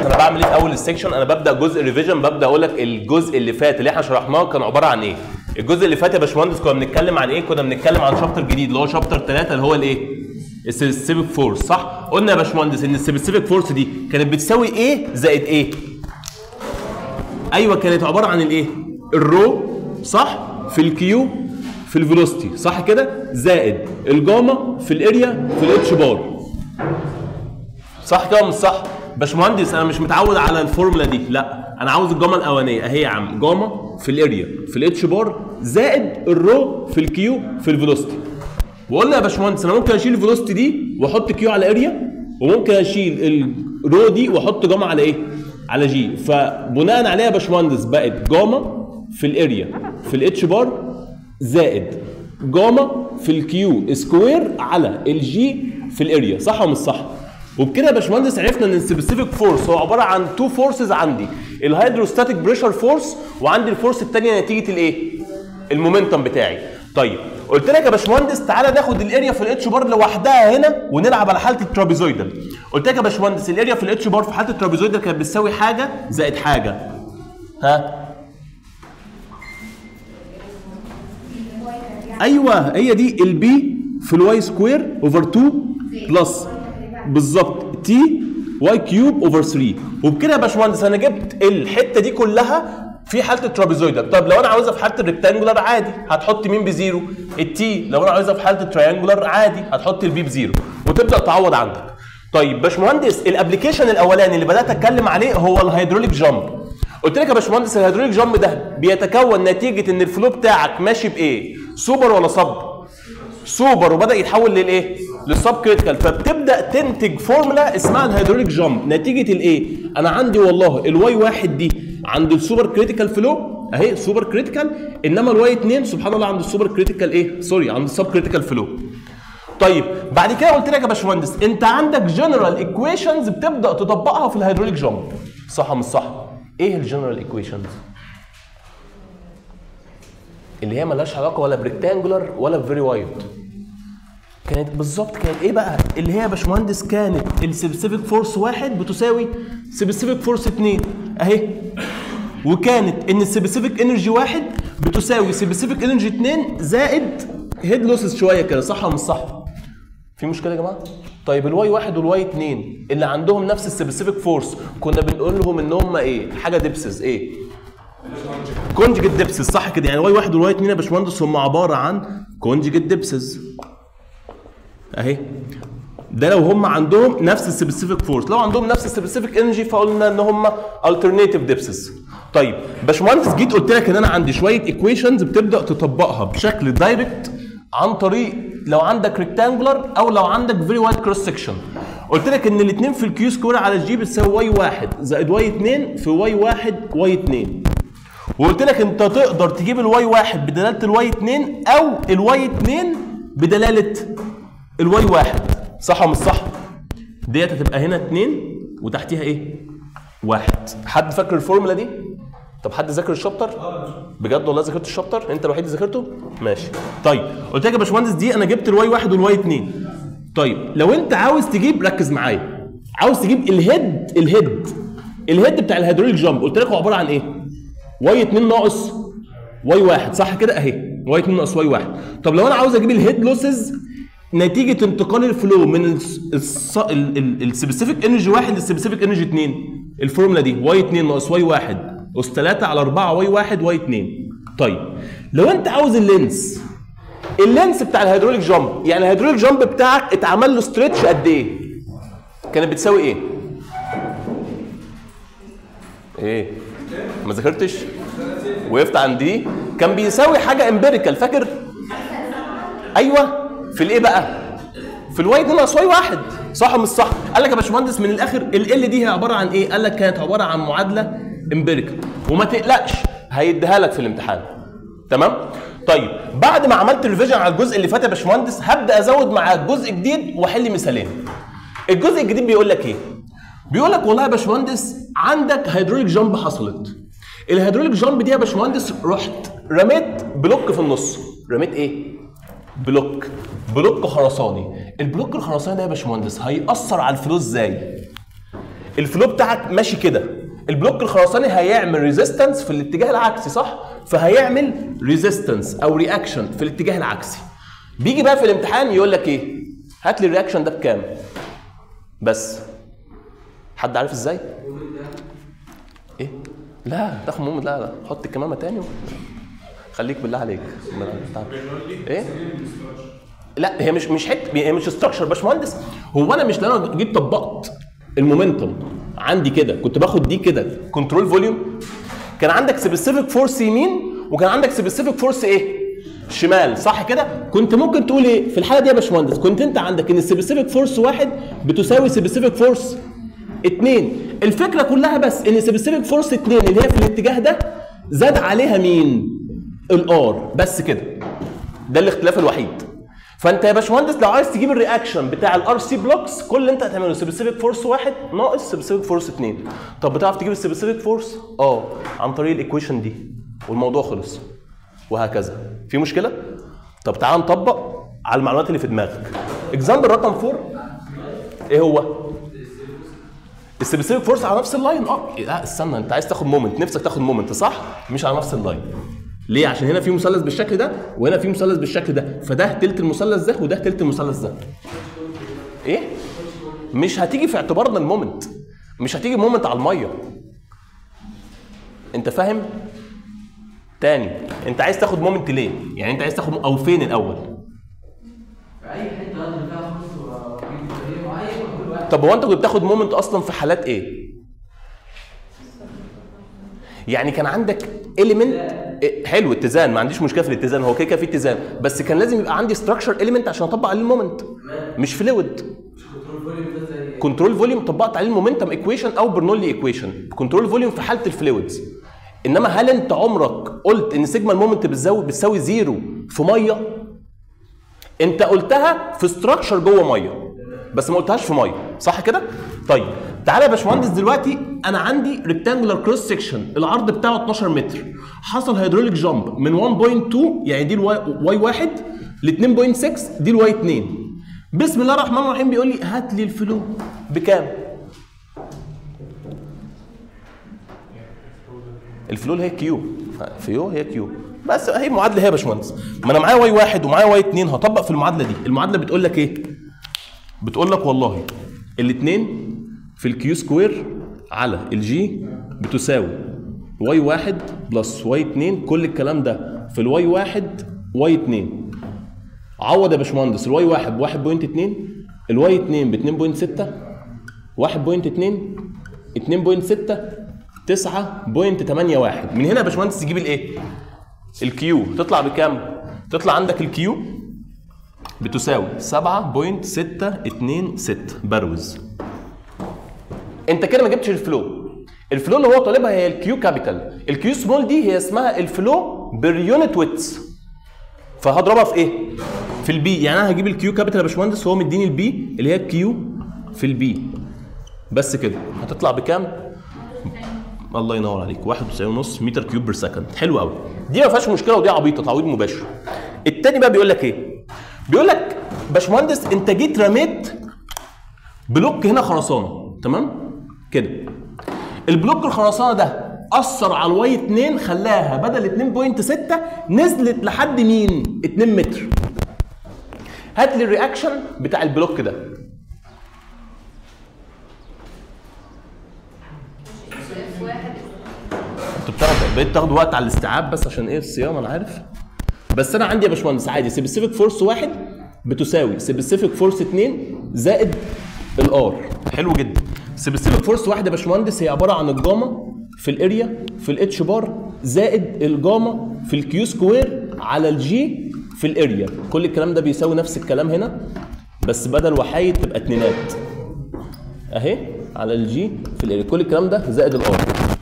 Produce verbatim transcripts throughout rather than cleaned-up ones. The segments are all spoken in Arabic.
انا بعمل ايه في اول السكشن؟ انا ببدا جزء ريفيجن، ببدا اقول لك الجزء اللي فات اللي احنا شرحناه كان عباره عن ايه؟ الجزء اللي فات يا باشمهندس كنا بنتكلم عن ايه؟ كنا بنتكلم عن شابتر جديد اللي هو شابتر ثلاثة اللي هو الايه؟ السبيسيفيك فورس، صح؟ قلنا يا باشمهندس ان السبيسيفيك فورس دي كانت بتساوي ايه زائد ايه؟ ايوه كانت عباره عن الايه؟ الرو صح؟ في الكيو في الفيلوسيتي، صح كده؟ زائد الجاما في الاريا في الاتش بار. صح كده ولا مش صح؟ باشمهندس انا مش متعود على الفورمولا دي، لا انا عاوز الجاما الاولانيه اهي يا عم، جاما في الاريا في الاتش بار زائد الرو في الكيو في الفيلوسيتي. وقلنا يا باشمهندس انا ممكن اشيل الفيلوسيتي دي واحط كيو على اريا، وممكن اشيل الرو دي واحط جاما على ايه؟ على جي. فبناء عليها يا باشمهندس بقت جاما في الاريا في الاتش بار زائد جاما في الكيو سكوير على الجي في الاريا، صح ولا مش صح؟ وبكده يا باشمهندس عرفنا ان السبيسيفيك فورس هو عباره عن تو فورسز، عندي الهيدروستاتيك بريشر فورس وعندي الفورس الثانيه نتيجه الايه؟ المومنتم بتاعي. طيب قلت لك يا باشمهندس تعالى ناخد الاريا في الاتش بار لوحدها هنا ونلعب على حاله الترابيزويدال. قلت لك يا باشمهندس الاريا في الاتش بار في حاله الترابيزويدال كانت بتساوي حاجه زائد حاجه. ها؟ ايوه هي دي البي في الواي سكوير اوفر اتنين بلس بالظبط تي واي كيوب اوفر تلاتة. وبكده يا باشمهندس انا جبت الحته دي كلها في حاله الترابيزويدال. طب لو انا عاوزها في حاله الريكتانجولار عادي هتحط مين بزيرو؟ التي. لو انا عاوزها في حاله التريانجولار عادي هتحط البي بزيرو وتبدا تعوض عندك. طيب باشمهندس الابلكيشن الاولاني اللي بدات اتكلم عليه هو الهيدروليك جامب. قلت لك يا باشمهندس الهيدروليك جامب ده بيتكون نتيجه ان الفلو بتاعك ماشي بايه؟ سوبر ولا صب؟ سوبر، وبدا يتحول للايه؟ للسب كريتيكال، فبتبدا تنتج فورمولا اسمها الهيدروليك جامب نتيجه الايه؟ انا عندي والله الواي واحد دي عند السوبر كريتيكال فلو اهي سوبر كريتيكال، انما الواي اتنين سبحان الله عند السوبر كريتيكال ايه؟ سوري عند السب كريتيكال فلو. طيب بعد كده قلت لك يا باشمهندس انت عندك جنرال ايكويشنز بتبدا تطبقها في الهيدروليك جامب، صح ولا مش صح؟ ايه الجنرال ايكويشنز؟ اللي هي مالهاش علاقه ولا بريكتانجولار ولا بفيري وايد. كانت بالظبط كانت ايه بقى؟ اللي هي يا باشمهندس كانت السبيسيفيك فورس واحد بتساوي سبيسيفيك فورس اتنين اهي، وكانت ان السبيسيفيك انرجي واحد بتساوي سبيسيفيك انرجي اتنين زائد هيد لوسز شويه كده، صح ولا مش صح؟ في مشكله يا جماعه؟ طيب الواي واحد والواي اتنين اللي عندهم نفس السبيسيفيك فورس كنا بنقول لهم ان هم ايه؟ حاجه ديبسز ايه؟ كونجيجيت ديبسز، صح كده؟ يعني واي واحد والواي اتنين يا باشمهندس هم عباره عن كونجيجيت ديبسز اهي. ده لو هم عندهم نفس السبيسيفيك فورس، لو عندهم نفس السبيسيفيك انرجي فقلنا ان هم الترناتيف ديبسز. طيب باشمهندس جيت قلت لك ان انا عندي شويه ايكويشنز بتبدا تطبقها بشكل دايركت عن طريق لو عندك ريكتانجولار او لو عندك فيري وايد كروس سكشن. قلت لك ان الاثنين في الكيو سكوير على الجي بتساوي واي واحد زائد واي اتنين في واي واحد واي اتنين. وقلت لك انت تقدر تجيب الواي واحد بدلاله الواي اتنين او الواي اتنين بدلاله الواي واحد، صح ولا مش صح؟ ديت هتبقى هنا اتنين وتحتيها ايه؟ واحد. حد فاكر الفورمولا دي؟ طب حد ذاكر الشابتر؟ بجد والله ذاكرت الشابتر؟ انت الوحيد اللي ذاكرته؟ ماشي. طيب قلت لك يا باشمهندس دي انا جبت الواي واحد والواي اتنين. طيب لو انت عاوز تجيب، ركز معايا، عاوز تجيب الهيد الهيد الهيد بتاع الهيدروليك جامب، قلت لك هو عباره عن ايه؟ واي اتنين ناقص واي واحد، صح كده؟ اهي واي اتنين ناقص واي واحد. طب لو انا عاوز اجيب الهيد لوسز نتيجه انتقال الفلو من السبيسيفيك انرجي واحد للسبيسيفيك انرجي اتنين، الفورمولا دي واي اتنين ناقص واي واحد اس تلاتة على اربعة واي واحد واي اتنين. طيب لو انت عاوز اللينس اللينس بتاع الهيدروليك جامب، يعني الهيدروليك جامب بتاعك اتعمل له ستريتش قد ايه؟ كانت بتساوي ايه؟ ايه؟ ما ذاكرتش؟ وقفت عند دي؟ كان بيساوي حاجه امبيريكال، فاكر؟ ايوه في الايه بقى؟ في الواي اتنين ناقص واي واحد، صح ولا مش صح؟ قال لك يا باشمهندس من الاخر ال دي هي عباره عن ايه؟ قال لك كانت عباره عن معادله امبيريكال، وما تقلقش هيديها لك في الامتحان. تمام؟ طيب بعد ما عملت ريفيجن على الجزء اللي فات يا باشمهندس هبدا ازود معاك جزء جديد واحل مثالين. الجزء الجديد بيقول لك ايه؟ بيقول لك والله يا باشمهندس عندك هيدروليك جامب حصلت. الهيدروليك جامب دي يا باشمهندس رحت رميت بلوك في النص. رميت ايه؟ بلوك بلوك خرساني. البلوك الخرساني ده يا باشمهندس هيأثر على الفلو ازاي؟ الفلو بتاعك ماشي كده، البلوك الخرساني هيعمل ريزيستنس في الاتجاه العكسي صح؟ فهيعمل ريزيستنس او رياكشن في الاتجاه العكسي. بيجي بقى في الامتحان يقول لك ايه؟ هات لي الرياكشن ده بكام؟ بس حد عارف ازاي؟ ايه؟ لا تاخد مومنت، لا لا حط الكمامه تاني و... خليك بالله عليك. ايه؟ لا هي مش مش حته، هي مش ستراكشر يا باشمهندس. هو انا مش لما جيت طبقت المومنتوم عندي كده كنت باخد دي كده كنترول فوليوم، كان عندك سبيسيفيك فورس يمين وكان عندك سبيسيفيك فورس ايه؟ شمال صح كده؟ كنت ممكن تقول ايه في الحاله دي يا باشمهندس؟ كنت انت عندك ان السبيسيفيك فورس واحد بتساوي سبيسيفيك فورس اتنين. الفكره كلها بس ان سبيسيفيك فورس اتنين اللي هي في الاتجاه ده زاد عليها مين؟ الار، بس كده. ده الاختلاف الوحيد. فانت يا باشمهندس لو عايز تجيب الرياكشن بتاع الار سي بلوكس كل اللي انت هتعمله سبيسيفيك فورس واحد ناقص سبيسيفيك فورس اتنين. طب بتعرف تجيب السبيسيفيك فورس؟ اه عن طريق الايكويشن دي والموضوع خلص. وهكذا. في مشكله؟ طب تعال نطبق على المعلومات اللي في دماغك. اكزامبل رقم أربعة ايه هو؟ السبيسيفيك فورس على نفس اللاين. اه لا استنى، انت عايز تاخد مومنت، نفسك تاخد مومنت صح؟ مش على نفس اللاين. ليه؟ عشان هنا في مثلث بالشكل ده وهنا في مثلث بالشكل ده، فده تلت المثلث ده وده تلت المثلث ده. ايه؟ مش هتيجي في اعتبارنا المومنت، مش هتيجي مومنت على الميه. انت فاهم؟ تاني، انت عايز تاخد مومنت ليه؟ يعني انت عايز تاخد او فين الاول؟ في اي حته لازم فيها خطوط معين كل واحد. طب هو انت كنت بتاخد مومنت اصلا في حالات ايه؟ يعني كان عندك اليمنت حلو اتزان، ما عنديش مشكله في الاتزان، هو كده كده في اتزان، بس كان لازم يبقى عندي ستراكشر اليمنت عشان اطبق عليه المومنت، مش فلويد. كنترول فوليوم ده زي كنترول فوليوم طبقت عليه المومنتم ايكويشن او برنولي ايكويشن. كنترول فوليوم في حاله الفلويدز. انما هل انت عمرك قلت ان سيجما المومنت بتساوي بتساوي زيرو في ميه؟ انت قلتها في ستراكشر جوه ميه بس ما قلتهاش في ميه، صح كده؟ طيب تعالى يا باشمهندس دلوقتي انا عندي ريكتانجولار كروس سكشن العرض بتاعه اتناشر متر، حصل هيدروليك جامب من واحد فاصلة اتنين يعني دي الواي واحد ل اتنين فاصلة ستة دي الواي اتنين. بسم الله الرحمن الرحيم بيقول لي هات لي الفلو بكام؟ الفلو هي كيو، فيو هي كيو، بس هي معادله هي يا باشمهندس. ما انا معايا واي واحد ومعايا واي اتنين، هطبق في المعادله دي. المعادله بتقول لك ايه؟ بتقول لك والله الاثنين في الكيو سكوير على الجي بتساوي واي واحد بلس واي اتنين، كل الكلام ده في الواي واحد واي اتنين. عوض يا باشمهندس الواي واحد ب واحد فاصلة اتنين، الواي اتنين ب اتنين فاصلة ستة، واحد فاصلة اتنين، اتنين فاصلة ستة، تسعة فاصلة تمانية واحد. من هنا يا باشمهندس تجيب الايه؟ الكيو تطلع بكام؟ تطلع عندك الكيو بتساوي سبعة فاصلة ستة اتنين ستة بروز. انت كده ما جبتش الفلو. الفلو اللي هو طالبها هي الكيو كابيتال، الكيو سمول دي هي اسمها الفلو بير يونت ويتس، فهضربها في ايه؟ في البي. يعني انا هجيب الكيو كابيتال يا باشمهندس، هو مديني البي اللي هي الكيو في البي بس كده. هتطلع بكام؟ الله ينور عليك، واحد وتسعين ونص متر كيوب بير سكند. حلو قوي، دي ما فيهاش مشكله ودي عبيطه، تعويض مباشر. التاني بقى بيقول لك ايه؟ بيقول لك باشمهندس انت جيت رميت بلوك هنا خرسانه، تمام؟ كده البلوك الخرسانه ده اثر على الواي اتنين، خلاها بدل اتنين فاصلة ستة نزلت لحد مين؟ اتنين متر. هات لي الرياكشن بتاع البلوك ده. انتوا بتاخدوا بقيت تاخدوا وقت على الاستيعاب بس عشان ايه الصيانه انا عارف. بس انا عندي يا باشمهندس عادي سبيسيفيك فورس واحد بتساوي سبيسيفيك فورس اتنين زائد الار. حلو جدا. سبيسيفيك فورس واحد يا باشمهندس هي عباره عن الجاما في الاريا في الاتش بار زائد الجاما في الكيو سكوير على الجي في الاريا. كل الكلام ده بيساوي نفس الكلام هنا بس بدل وحايد تبقى اتنينات اهي على الجي في الاريا. كل الكلام ده زائد الار.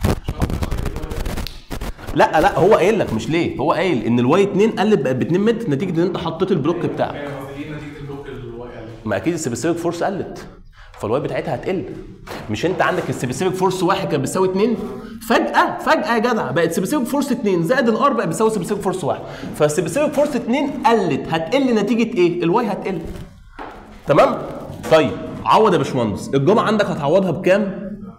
لا لا هو قايل لك مش ليه، هو قايل ان الواي اتنين قلت بقت ب اتنين متر نتيجه ان انت حطيت البلوك بتاعك. ايه نتيجه البلوك الواي قلت؟ ما اكيد السبيسيفيك فورس قلت فالواي بتاعتها هتقل. مش انت عندك السبيسيفيك فورس واحد كان بيساوي اتنين، فجاه فجاه يا جدع بقت سبيسيفيك فورس اتنين زائد الار بقى بيساوي سبيسيفيك فورس واحد، فالسبيسيفيك فورس اتنين قلت هتقل نتيجه ايه؟ الواي هتقل. تمام؟ طيب عوض يا باشمهندس، الجمعه عندك هتعوضها بكام؟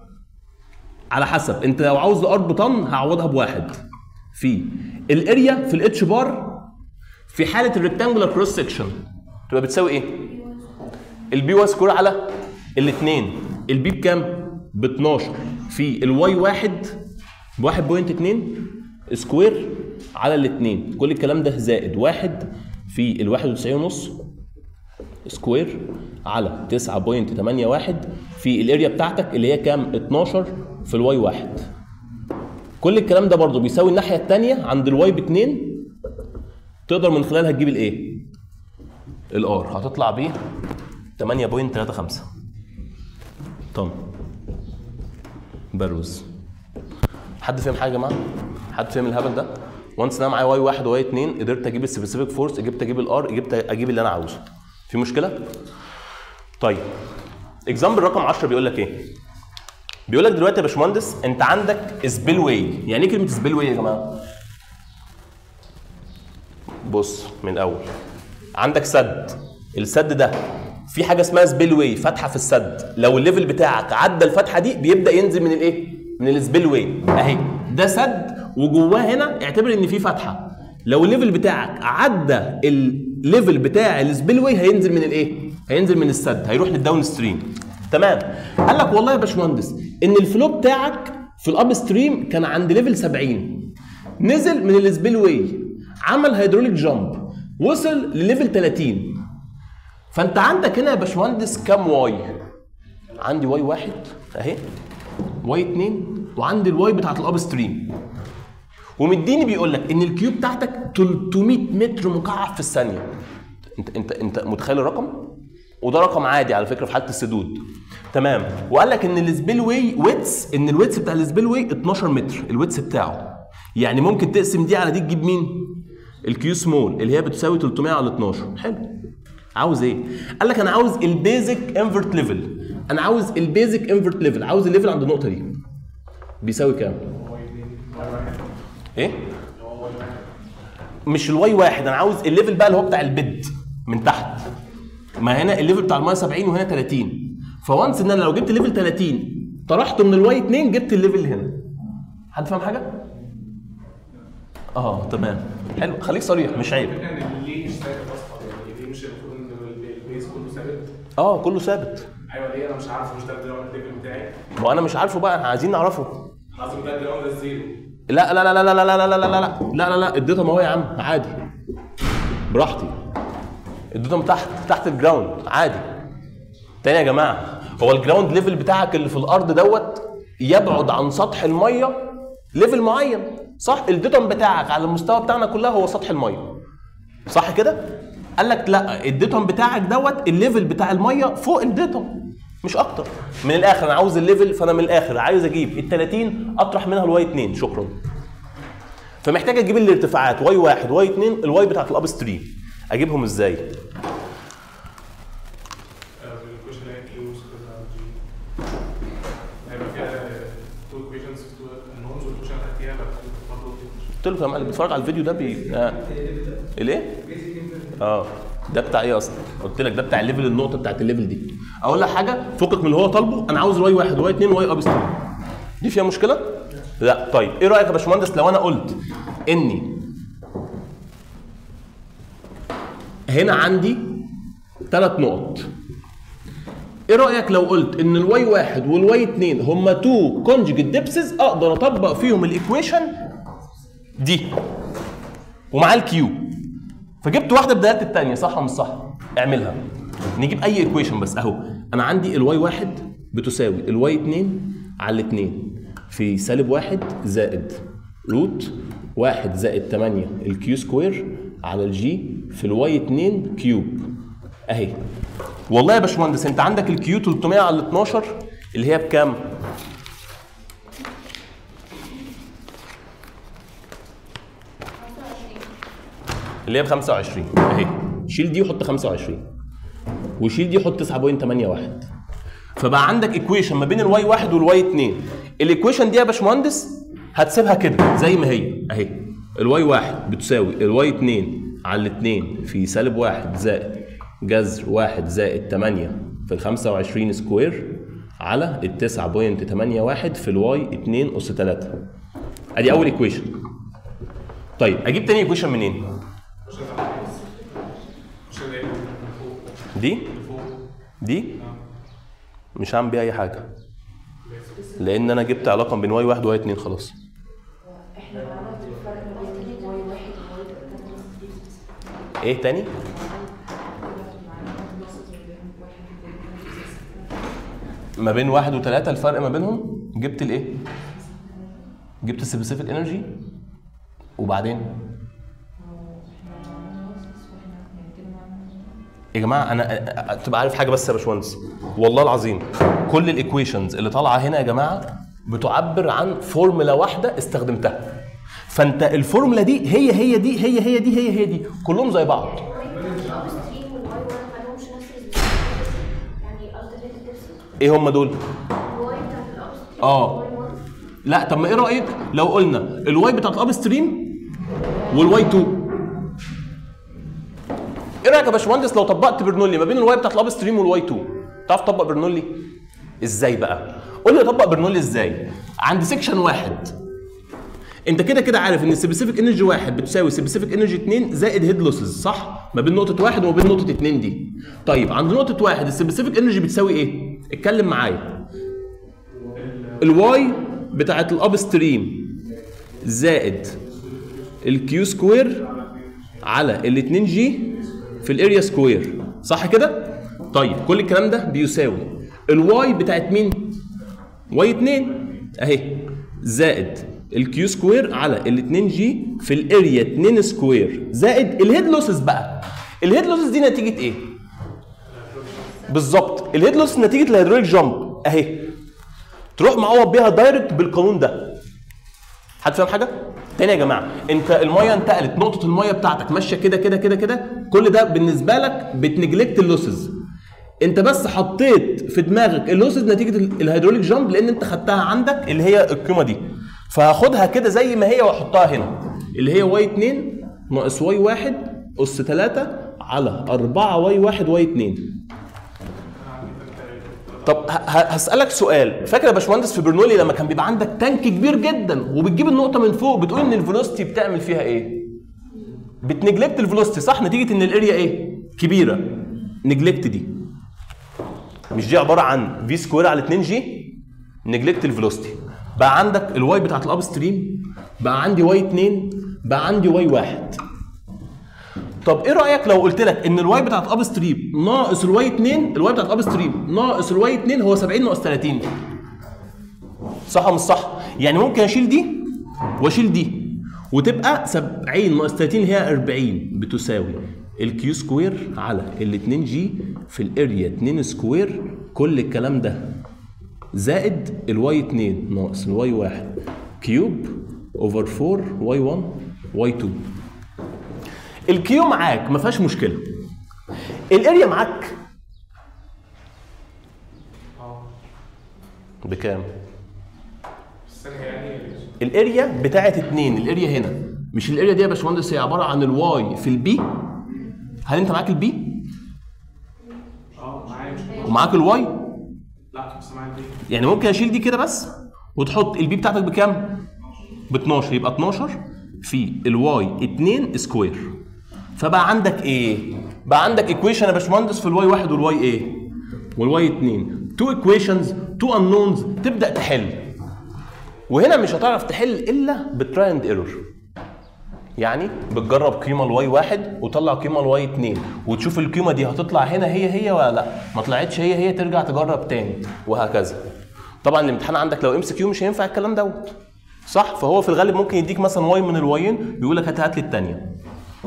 على حسب، انت لو عاوز الار بطن هعوضها بواحد في الاريا في الاتش بار في حاله الريكتانجولار كروس سكشن تبقى بتساوي ايه؟ البي واي سكوير على الاثنين، البي بكام؟ ب اتناشر في الواي واحد ب واحد فاصلة اتنين سكوير على الاثنين، كل الكلام ده زائد واحد في ال واحد وتسعين ونص سكوير على تسعة فاصلة تمانية واحد في الاريا بتاعتك اللي هي كام؟ اتناشر في الواي واحد. كل الكلام ده برضه بيساوي الناحيه الثانيه عند الواي ب اتنين، تقدر من خلالها تجيب الايه؟ الار، هتطلع ب تمانية فاصلة تلاتة خمسة طن بروز. حد فاهم حاجه يا جماعه؟ حد فاهم الهبل ده؟ وانس انا معايا واي واحد وواي اتنين قدرت اجيب السبيسيفيك فورس، قدرت اجيب الار، قدرت اجيب اللي انا عاوزه. في مشكله؟ طيب اكزامبل رقم عشرة بيقول لك ايه؟ بيقول لك دلوقتي يا باشمهندس انت عندك سبيل واي. يعني ايه كلمه سبيل واي يا جماعه؟ بص من الاول، عندك سد، السد ده في حاجه اسمها سبيل واي، فتحه في السد، لو الليفل بتاعك عدى الفتحه دي بيبدا ينزل من الايه؟ من السبيل واي. اهي ده سد وجواه هنا اعتبر ان في فتحه، لو الليفل بتاعك عدى الليفل بتاع السبيل واي هينزل من الايه؟ هينزل من السد، هيروح للداون ستريم. تمام. قال لك والله يا باشمهندس ان الفلو بتاعك في الاب ستريم كان عند ليفل سبعين، نزل من السبيل واي، عمل هيدروليك جامب، وصل لليفل تلاتين. فانت عندك هنا يا باشمهندس كام واي؟ عندي واي واحد اهي، واي اتنين، وعندي الواي بتاعت الاب ستريم. ومديني بيقول لك ان الكيو بتاعتك تلتمية متر مكعب في الثانيه. انت انت انت متخيل الرقم؟ وده رقم عادي على فكره في حاله السدود. تمام. وقال لك ان السبيل واي ويتس، ان الويتس بتاع السبيل واي اتناشر متر الويتس بتاعه. يعني ممكن تقسم دي على دي تجيب مين؟ الكيو سمول اللي هي بتساوي تلتمية على اتناشر. حلو. عاوز ايه؟ قال لك انا عاوز البيزك انفرت ليفل. انا عاوز البيزك انفرت ليفل، عاوز الليفل عند النقطه دي. بيساوي كام؟ ايه؟ مش الواي واحد، انا عاوز الليفل بقى اللي هو بتاع البيد من تحت. ما هنا الليفل بتاع المايه سبعين وهنا تلاتين. فوانس ان انا لو جبت الليفل تلاتين طرحته من الواي اتنين جبت الليفل اللي هنا. حد فاهم حاجه؟ اه تمام. حلو، خليك صريح مش عيب. ليه مش ثابت اصلا؟ يعني ليه مش المفروض ان البيز كله ثابت؟ اه كله ثابت. ايوه ليه انا مش عارفه؟ مش ده الجراوند ليفل بتاعي؟ ما انا مش عارفه بقى، احنا عايزين نعرفه. لازم ده الجراوند ده الزيرو. لا لا لا لا لا لا لا لا لا لا لا لا لا اديتهم اهو يا عم عادي براحتي. اديتهم تحت تحت الجراوند عادي. تاني يا جماعه، هو الجراوند ليفل بتاعك اللي في الارض دوت يبعد عن سطح الميه ليفل معين، صح؟ الديتوم بتاعك على المستوى بتاعنا كلها هو سطح الميه، صح كده؟ قال لك لا، الديتوم بتاعك دوت الليفل بتاع الميه فوق الديتوم مش اكتر. من الاخر انا عاوز الليفل، فانا من الاخر عايز اجيب ال تلاتين اطرح منها الواي اتنين. شكرا. فمحتاج اجيب الارتفاعات واي واحد واي اتنين، الواي بتاعت الاب ستريم. اجيبهم ازاي؟ قلت له كمان اللي بيتفرج على الفيديو ده بي آه. الايه؟ اه ده بتاع ايه اصلا؟ قلت لك ده بتاع الليفل، النقطه بتاعت الليفل دي. اقول لك حاجه فكك من اللي هو طالبه، انا عاوز واي واحد واي اتنين واي اب ستريم. دي فيها مشكله؟ لا. طيب ايه رايك يا باشمهندس لو انا قلت اني هنا عندي ثلاث نقط، ايه رايك لو قلت ان الواي واحد والواي اتنين هما تو كونجيجيت ديبسز اقدر اطبق فيهم الايكويشن دي ومعاه الكيو، فجبت واحده بدلاله الثانيه، صح ولا مش صح؟ اعملها. نجيب اي ايكويشن بس اهو. انا عندي الواي واحد بتساوي الواي اتنين على اتنين في سالب واحد زائد روت واحد زائد تمانية الكيو سكوير على الجي في الواي اتنين كيوب اهي. والله يا باشمهندس انت عندك الكيو تلتمية على اتناشر اللي هي بكام؟ اللي هي ب خمسة وعشرين اهي. شيل دي وحط خمسة وعشرين وشيل دي وحط تسعة فاصلة تمانية واحد. فبقى عندك ايكويشن ما بين الواي واحد والواي اتنين. الايكويشن دي يا باشمهندس هتسيبها كده زي ما هي اهي. الواي واحد بتساوي الواي اتنين على اتنين في سالب واحد زائد جذر واحد زائد تمانية في ال خمسة وعشرين سكوير على ال تسعة بوينت تمانية واحد في الواي اتنين اس تلاتة. ادي اول ايكويشن. طيب اجيب تاني ايكويشن منين؟ دي دي مش هعمل بيها اي حاجه لان انا جبت علاقه بين واي واحد وواي اتنين خلاص. احنا عملنا الفرق ما بين واي واحد وواي اتنين. ايه تاني؟ ما بين واحد وثلاثة الفرق ما بينهم جبت الايه؟ جبت السبيسيفيك انرجي وبعدين يا جماعه انا تبقى عارف حاجه بس يا باشمهندس والله العظيم كل الايكويشنز اللي طالعه هنا يا جماعه بتعبر عن فورمولا واحده استخدمتها. فانت الفورمولا دي هي هي دي هي هي دي هي هي دي كلهم زي بعض. ايه هم دول؟ اه لا طب ما ايه رايك لو قلنا الواي بتاعت الاب ستريم والواي اتنين؟ ايه رايك يا باشمهندس لو طبقت برنولي ما بين الواي بتاعت الاب ستريم والواي اتنين؟ تعرف تطبق برنولي ازاي بقى؟ قول لي اطبق برنولي ازاي؟ عند سيكشن واحد انت كده كده عارف ان السبيسيفيك انرجي واحد بتساوي سبيسيفيك انرجي اتنين زائد هيد لوسز صح؟ ما بين نقطه واحد وما بين نقطه اتنين دي. طيب عند نقطه واحد السبيسيفيك انرجي بتساوي ايه؟ اتكلم معايا. الواي بتاعت الاب ستريم زائد الكيو سكوير على ال اتنين جي في الاريا سكوير صح كده؟ طيب كل الكلام ده بيساوي الواي بتاعت مين؟ واي اتنين اهي زائد الكيو سكوير على ال اتنين جي في الاريا اتنين سكوير زائد الهيد لوسز. بقى الهيد لوسز دي نتيجه ايه؟ بالظبط الهيد لوسز نتيجه الهيدروليك جامب اهي. تروح معوض بيها دايركت بالقانون ده. حد فاهم حاجه؟ تاني يا جماعه انت الميه انتقلت نقطه الميه بتاعتك ماشيه كده كده كده كده كل ده بالنسبه لك بتنجلكت اللوسز. انت بس حطيت في دماغك اللوسز نتيجه الهيدروليك جامب لان انت خدتها عندك اللي هي القيمه دي. فهاخدها كده زي ما هي واحطها هنا اللي هي واي اتنين ناقص واي واحد اس تلاتة على أربعة واي واحد واي اتنين. طب هسألك سؤال، فاكر يا باشمهندس في برنولي لما كان بيبقى عندك تانك كبير جدا وبتجيب النقطة من فوق بتقول ان الفيلوسيتي بتعمل فيها ايه؟ بتنجلكت الفيلوسيتي صح؟ نتيجة ان الاريا ايه؟ كبيرة. نجلكت دي. مش دي عبارة عن في سكوير على اتنين جي؟ نجلكت الفيلوسيتي. بقى عندك الواي بتاعت الاب ستريم، بقى عندي واي اتنين، بقى عندي واي واحد. طب ايه رايك لو قلت لك ان الواي بتاعت اب ستريم ناقص الواي اتنين، الواي بتاعت اب ستريم ناقص الواي اتنين هو سبعين ناقص تلاتين؟ صح ولا مش صح؟ يعني ممكن اشيل دي واشيل دي وتبقى سبعين ناقص تلاتين هي أربعين بتساوي الكيو سكوير على ال اتنين جي في الاريا اتنين سكوير كل الكلام ده زائد الواي اتنين ناقص الواي واحد كيوب اوفر أربعة واي واحد واي اتنين. الكيو معاك ما فيهاش مشكله. الاريا معاك بكام؟ الاريا بتاعت اتنين، الاريا هنا مش الاريا دي يا باشمهندس هي عباره عن الواي في البي. هل انت معاك البي؟ اه معايا. ومعاك الواي؟ لا بس معايا البي. يعني ممكن اشيل دي كده بس وتحط البي بتاعتك بكام؟ ب اتناشر. يبقى اتناشر في الواي اتنين سكوير. فبقى عندك ايه؟ بقى عندك ايكويشن يا باشمهندس في الواي واحد والواي ايه؟ والواي اتنين. تو ايكويشنز تو انونز تبدا تحل. وهنا مش هتعرف تحل الا بالتراي اند ايرور. يعني بتجرب قيمه الواي واحد وطلع قيمه الواي اتنين وتشوف القيمه دي هتطلع هنا هي هي ولا لا. ما طلعتش هي هي ترجع تجرب تاني وهكذا. طبعا الامتحان عندك لو ام سي كيو مش هينفع الكلام دوت. صح؟ فهو في الغالب ممكن يديك مثلا واي من الوايين يقول لك هات هات لي الثانيه.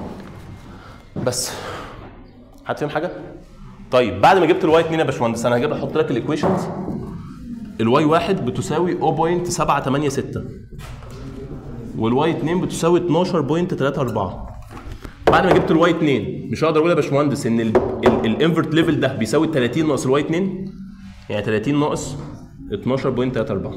بس هتفهم حاجه؟ طيب بعد ما جبت الواي اتنين يا باشمهندس انا هجيب احط لك الايكويشنز. الواي واحد بتساوي صفر فاصلة سبعة تمانية ستة والواي اتنين بتساوي اتناشر فاصلة تلاتة أربعة. بعد ما جبت الواي اتنين مش هقدر اقول يا باشمهندس ان الانفرت ليفل ده بيساوي تلاتين ناقص الواي اتنين؟ يعني تلاتين ناقص اتناشر فاصلة تلاتة أربعة.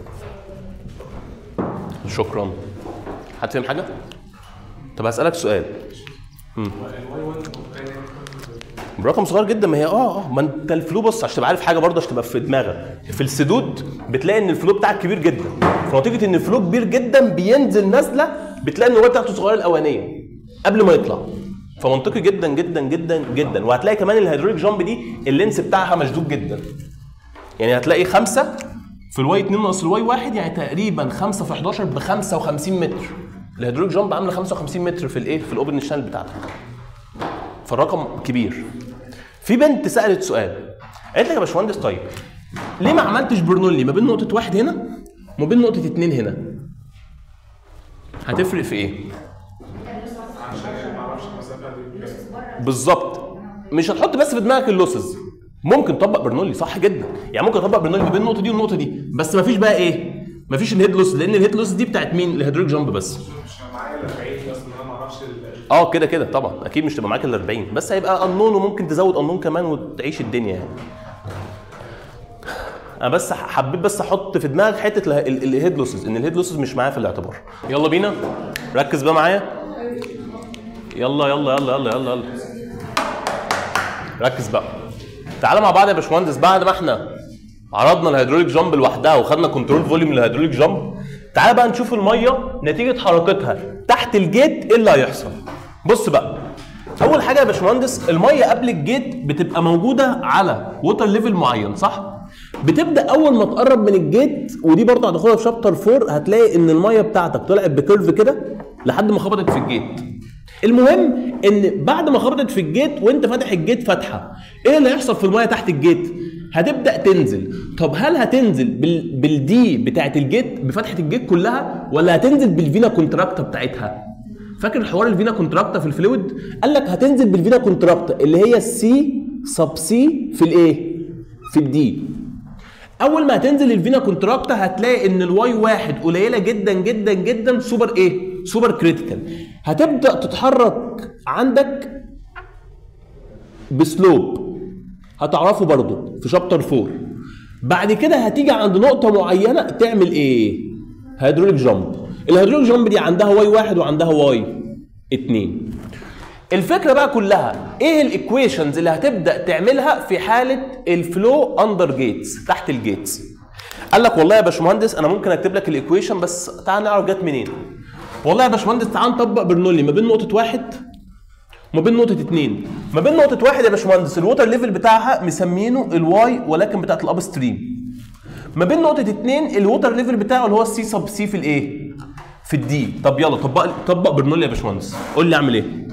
شكرا. هتفهم حاجه؟ طب هسألك سؤال. امم برقم صغير جدا. ما هي اه اه ما انت الفلو بص عشان تبقى عارف حاجه برضه عشان تبقى في دماغك، في السدود بتلاقي ان الفلو بتاعك كبير جدا، فنتيجه ان الفلو كبير جدا بينزل نازله بتلاقي النواه بتاعته صغيره الاولانيه قبل ما يطلع، فمنطقي جدا جدا جدا جدا. وهتلاقي كمان الهيدروليك جامب دي اللينس بتاعها مشدود جدا، يعني هتلاقي خمسة في الواي اتنين ناقص الواي واحد يعني تقريبا خمسة في حداشر ب خمسة وخمسين متر. الهيدروليك جامب عامله خمسة وخمسين متر في الايه في الاوبن شانل بتاعتك، فالرقم كبير. في بنت سالت سؤال قالت لك يا باشمهندس طيب ليه ما عملتش برنولي ما بين نقطه واحد هنا وما بين نقطه اتنين هنا؟ هتفرق في ايه؟ عشان ما اعرفش المسافه دي بالظبط. مش هتحط بس في دماغك اللوسز، ممكن تطبق برنولي صح جدا، يعني ممكن اطبق برنولي ما بين النقطه دي والنقطه دي، بس ما فيش بقى ايه؟ ما فيش الهيد لوس، لان الهيد لوس دي بتاعت مين؟ الهيدروليك جامب بس. مش معايا ال أربعين بس انا ما اعرفش اه كده كده طبعا اكيد مش تبقى معاك ال أربعين، بس هيبقى انون وممكن تزود انون كمان وتعيش الدنيا يعني. انا بس حبيت بس احط في دماغك حته الهيد لوسز، ان الهيد لوسز مش معايا في الاعتبار. يلا بينا ركز بقى معايا. يلا يلا يلا يلا يلا يلا ركز بقى. تعالى مع بعض يا باشمهندس، بعد ما احنا عرضنا الهيدروليك جامب لوحدها وخدنا كنترول فوليوم للهيدروليك جامب، تعالى بقى نشوف الميه نتيجه حركتها تحت الجيت ايه اللي هيحصل. بص بقى، اول حاجه يا باشمهندس الميه قبل الجيت بتبقى موجوده على ووتر ليفل معين صح؟ بتبدا اول ما تقرب من الجيت، ودي برضه هتاخدها في شابتر أربعة، هتلاقي ان الميه بتاعتك طلعت بكيرف كده لحد ما خبطت في الجيت. المهم ان بعد ما خبطت في الجيت وانت فاتح الجيت فتحه، ايه اللي هيحصل في الميه تحت الجيت؟ هتبدا تنزل. طب هل هتنزل بال... بالدي بتاعت الجيت بفتحه الجيت كلها، ولا هتنزل بالفينا كونتراكتا بتاعتها؟ فاكر الحوار الفينا كونتراكتا في الفلويد؟ قال لك هتنزل بالفينا كونتراكتا اللي هي السي سب سي في الايه؟ في الدي. اول ما هتنزل الفينا كونتراكتا هتلاقي ان الواي واحد قليله جدا جدا جدا، سوبر ايه؟ سوبر كريتيكال. هتبدا تتحرك عندك بسلوب، هتعرفه برضو في شابتر أربعة. بعد كده هتيجي عند نقطه معينه تعمل ايه؟ هيدروليك جامب. الهيدروليك جامب دي عندها واي واحد وعندها واي اتنين. الفكره بقى كلها ايه الايكويشنز اللي هتبدا تعملها في حاله الفلو اندر جيتس تحت الجيتس. قال لك والله يا باشمهندس انا ممكن اكتب لك الايكويشن، بس تعال نعرف جت منين. والله يا باشمهندس تعال نطبق برنولي ما بين نقطه واحد وما بين نقطه اتنين. ما بين نقطه واحد يا باشمهندس الووتر ليفل بتاعها مسمينه الواي ولكن بتاعت الاب ستريم. ما بين نقطه اتنين الووتر ليفل بتاعه اللي هو السي سب سي في الايه؟ في الدي. طب يلا طبق طبق برنولي يا باشمهندس، قول لي اعمل ايه؟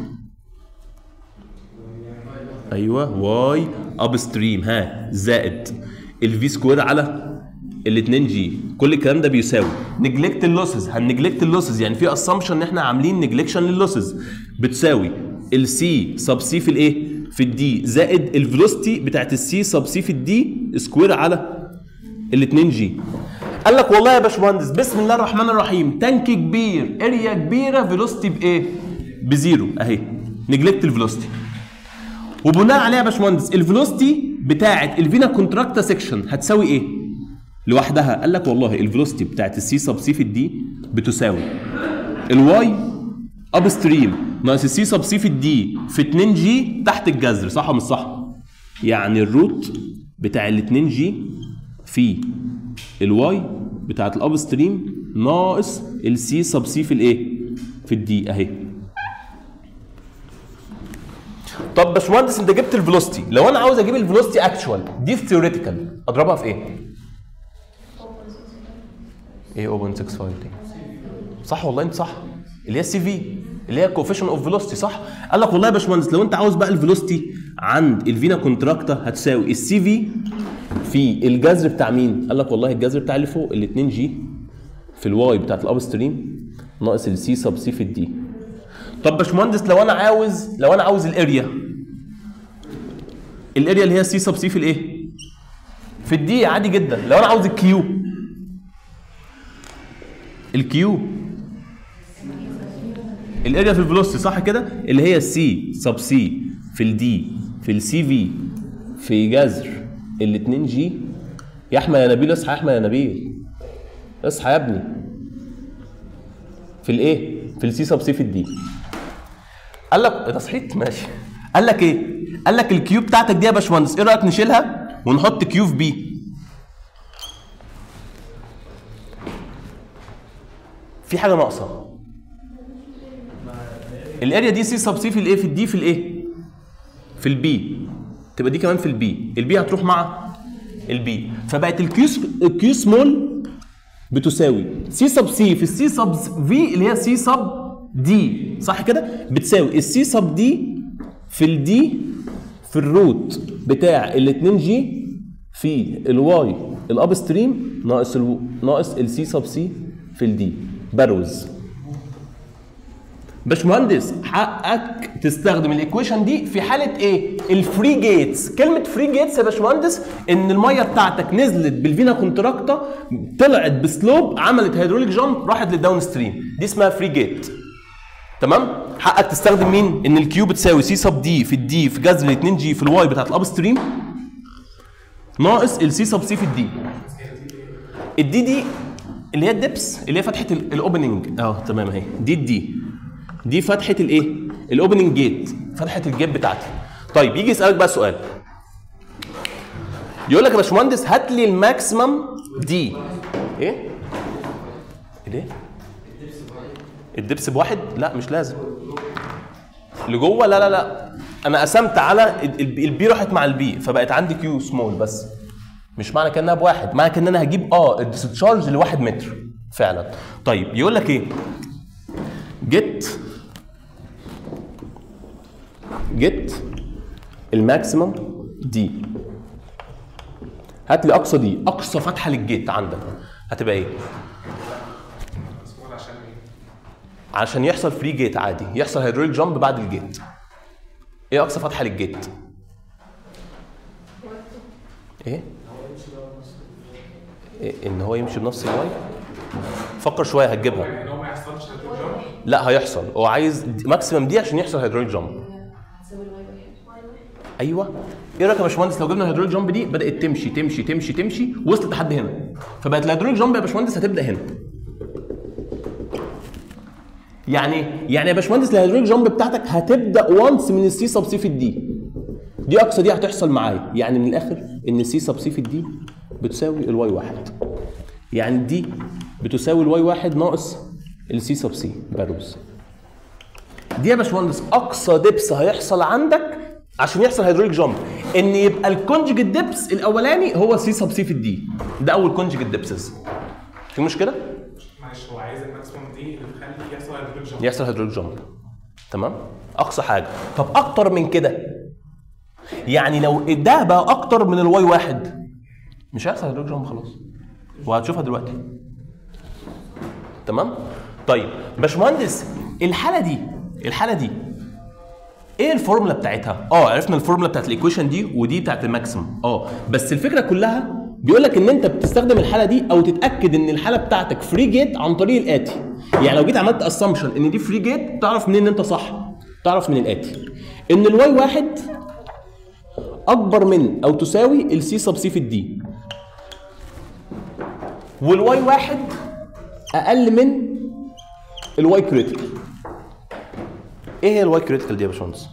ايوه واي اب ستريم ها زائد الفي سكوير على ال اتنين جي، كل الكلام ده بيساوي نجلكت اللوسز. هنجلكت اللوسز يعني في اسامبشن ان احنا عاملين نجلكشن لللوسز، بتساوي السي سب سي في الايه؟ في الدي زائد الفيلوسيتي بتاعت السي سب سي في الدي سكوير على ال اتنين جي. قال لك والله يا باشمهندس بسم الله الرحمن الرحيم، تانك كبير اريا كبيره فيلوسيتي بايه؟ بزيرو اهي، نجلكت الفيلوسيتي. وبناء عليها يا باشمهندس الفيلوسيتي بتاعت الفينا كونتراكتا سيكشن هتساوي ايه؟ لوحدها. قال لك والله الفيلوسيتي بتاعت السي سب سي في الدي بتساوي الواي اب ستريم ناقص السي سب سي في الدي في اتنين جي تحت الجذر، صح ولا مش صح؟ يعني الروت بتاع ال اتنين جي في الواي بتاعت الاب ستريم ناقص السي سب سي في الايه؟ في الدي اهي. طب باشمهندس انت جبت الفيلوسيتي، لو انا عاوز اجيب الفيلوسيتي اكشوال دي ثيوريتيكال اضربها في ايه؟ ايه صفر فاصلة ستة خمسة دي؟ صح والله انت صح، اللي هي السي في اللي هي كوفيشن اوف فيلوسيتي صح؟ قال لك والله يا باشمهندس لو انت عاوز بقى الفيلوسيتي عند الفينا كونتراكتا هتساوي السي في في الجذر بتاع مين؟ قال لك والله الجذر بتاع اللي فوق ال اتنين جي في الواي بتاعت الاب ستريم ناقص السي سب سي في الدي. طب باشمهندس لو انا عاوز لو انا عاوز الاريا الاريا اللي هي سي سب سي في الايه؟ في الدي عادي جدا. لو انا عاوز الكيو الكيو الاريا في الفيلوسيتي صح كده؟ اللي هي سي سب سي في الدي في السي في في جذر ال اتنين جي. يا احمد يا نبيل اصحى، يا احمد يا نبيل اصحى يا ابني. في الايه؟ في السي سب سي في الدي. قال لك تصحيت ماشي. قال لك ايه؟ قال لك الكيو بتاعتك دي يا باشمهندس ايه رايك نشيلها ونحط كيو في بي؟ في حاجه ناقصه. الاريا دي سي سب سي في الايه؟ في الدي في الايه؟ في البي. تبقى دي كمان في البي، البي هتروح مع البي، فبقت الكيو الكيو سمول بتساوي سي سب سي في السي سب في اللي هي سي سب دي، صح كده؟ بتساوي السي سب دي في الدي في الروت بتاع ال اتنين جي في الواي الاب ستريم ناقص ال ناقص السي سب سي في الدي. بروز باشمهندس حقك تستخدم الايكويشن دي في حاله ايه؟ الفري جيتس. كلمه فري جيتس يا باشمهندس ان الميه بتاعتك نزلت بالفينا كونتراكتا طلعت بسلوب عملت هيدروليك جامب راحت للداون ستريم، دي اسمها فري جيت. تمام؟ حقك تستخدم مين؟ ان الكيو بتساوي سي سب دي في الدي في جذر اتنين جي في الواي بتاعت الاب ستريم ناقص السي سب سي في الدي. الدي دي اللي هي الدبس اللي هي فتحه الاوبننج اه تمام اهي، دي الدي دي فتحه الايه؟ الاوبننج جيت، فتحه الجيت بتاعتي. طيب يجي يسالك بقى سؤال، يقول لك يا باشمهندس هات لي الماكسيمم دي ايه؟ الايه؟ الدبس بواحد؟ لا مش لازم. اللي جوه لا لا لا انا قسمت على البي راحت مع البي فبقت عندي كيو سمول بس. مش معنى كانها بواحد، معنى كان انا هجيب اه الديسشارج لواحد متر فعلا. طيب يقول لك ايه؟ جيت جيت الماكسيمم دي، هات لي اقصى دي، اقصى فتحه للجيت عندك هتبقى ايه؟ عشان ايه؟ عشان يحصل فري جيت عادي، يحصل هيدروليك جامب بعد الجيت. ايه اقصى فتحه للجيت؟ ايه؟ إيه ان هو يمشي بنفس الواي؟ فكر شويه هتجيبها. يعني هو ما يحصلش هيدروليك جامب؟ لا هيحصل، هو عايز ماكسيمم دي عشان يحصل هيدروليك جامب. هتساوي الواي واحد. ايوه. ايه رايك يا باشمهندس لو جبنا الهيدروليك جامب دي بدات تمشي تمشي تمشي تمشي وصلت لحد هنا، فبقت الهيدروليك جامب يا باشمهندس هتبدا هنا. يعني يعني يا باشمهندس الهيدروليك جامب بتاعتك هتبدا وانس من السي سب سي في الدي. دي اقصى دي هتحصل معايا، يعني من الاخر ان السي سب سي في الدي بتساوي الواي واحد. يعني دي بتساوي الواي واحد ناقص السي سب سي بروز. دي يا باشمهندس اقصى دبس هيحصل عندك عشان يحصل هيدروليك جامب، ان يبقى الكونجيجيت دبس الاولاني هو سي سب سي في الدي، ده اول كونجيجيت دبسز. في مشكله؟ معلش هو عايز الماكسيموم دي اللي تخلي يحصل هيدروليك جامب. يحصل هيدروليك جامب. تمام؟ اقصى حاجه. طب اكتر من كده، يعني لو ده بقى اكتر من الواي واحد مش هيحصل هيدروليك جامب خلاص، وهتشوفها دلوقتي. تمام؟ طيب باشمهندس الحاله دي الحاله دي ايه الفورمولا بتاعتها؟ اه عرفنا الفورمولا بتاعت الايكويشن دي ودي بتاعت الماكسيمم، اه بس الفكره كلها بيقول لك ان انت بتستخدم الحاله دي او تتاكد ان الحاله بتاعتك فري جيت عن طريق الاتي. يعني لو جيت عملت اسامبشن ان دي فري جيت تعرف منين ان انت صح؟ تعرف من الاتي ان الواي واحد اكبر من او تساوي السي سب سي في الدي، والواي واحد اقل من الواي كريتيكال. ايه هي الواي كريتيكال دي يا باشمهندس؟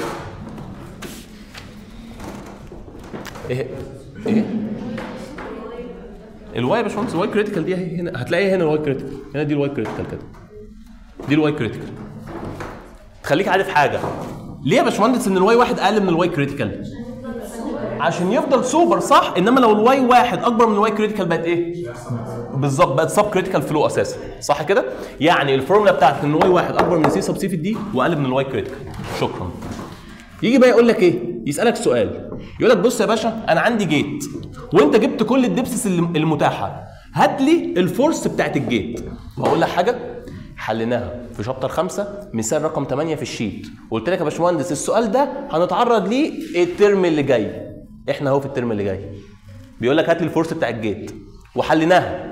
ايه ايه الواي يا باشمهندس؟ الواي كريتيكال دي هنا هتلاقيها هنا الواي كريتيكال، هنا دي الواي كريتيكال كده، دي الواي كريتيكال. خليك عارف حاجه، ليه يا باشمهندس ان الواي واحد اقل من الواي كريتيكال؟ عشان يفضل سوبر صح، انما لو الواي واحد اكبر من الواي كريتيكال بقت ايه؟ بالظبط بقت سب كريتيكال فلو اساسا، صح كده؟ يعني الفورمولا بتاعتك ان الواي واحد اكبر من سي سب سي في الدي واقل من الواي كريتيكال. شكرا. يجي بقى يقول لك ايه؟ يسالك سؤال، يقول لك بص يا باشا انا عندي جيت وانت جبت كل الدبسس المتاحه، هات لي الفورس بتاعت الجيت. وهقول لك حاجه حليناها في شابتر خمسة مثال رقم ثمانية في الشيت، وقلت لك يا باشمهندس السؤال ده هنتعرض ليه الترم اللي جاي. احنا اهو في الترم اللي جاي بيقول لك هات لي الفورس بتاع الجيت وحليناها.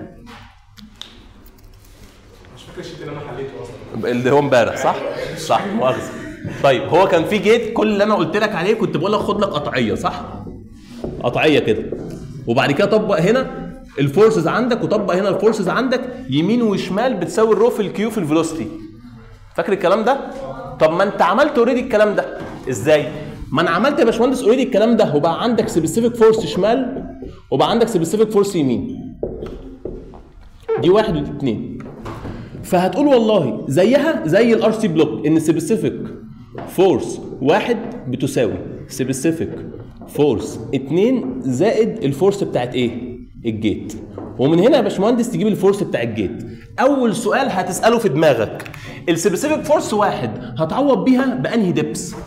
مش فاكر الشيت اللي انا حليته اصلا اللي هو امبارح صح؟ صح مؤاخذه. طيب هو كان في جيت كل اللي انا قلت لك عليه كنت بقول لك خد لك قطعيه صح؟ قطعيه كده، وبعد كده طبق هنا الفورسز عندك وطبق هنا الفورسز عندك يمين وشمال بتساوي الرو في الكيو في الفيلوسيتي. فاكر الكلام ده؟ طب ما انت عملت اوريدي الكلام ده ازاي؟ ما انا عملت يا باشمهندس اوريدي الكلام ده، وبقى عندك سبيسيفيك فورس شمال وبقى عندك سبيسيفيك فورس يمين. دي واحد ودي اتنين. فهتقول والله زيها زي الار سي بلوك، ان سبيسيفيك فورس واحد بتساوي سبيسيفيك فورس اتنين زائد الفورس بتاعت ايه؟ الجيت. ومن هنا يا باشمهندس تجيب الفورس بتاع الجيت. اول سؤال هتساله في دماغك، السبيسيفيك فورس واحد هتعوض بيها بانهي دبس؟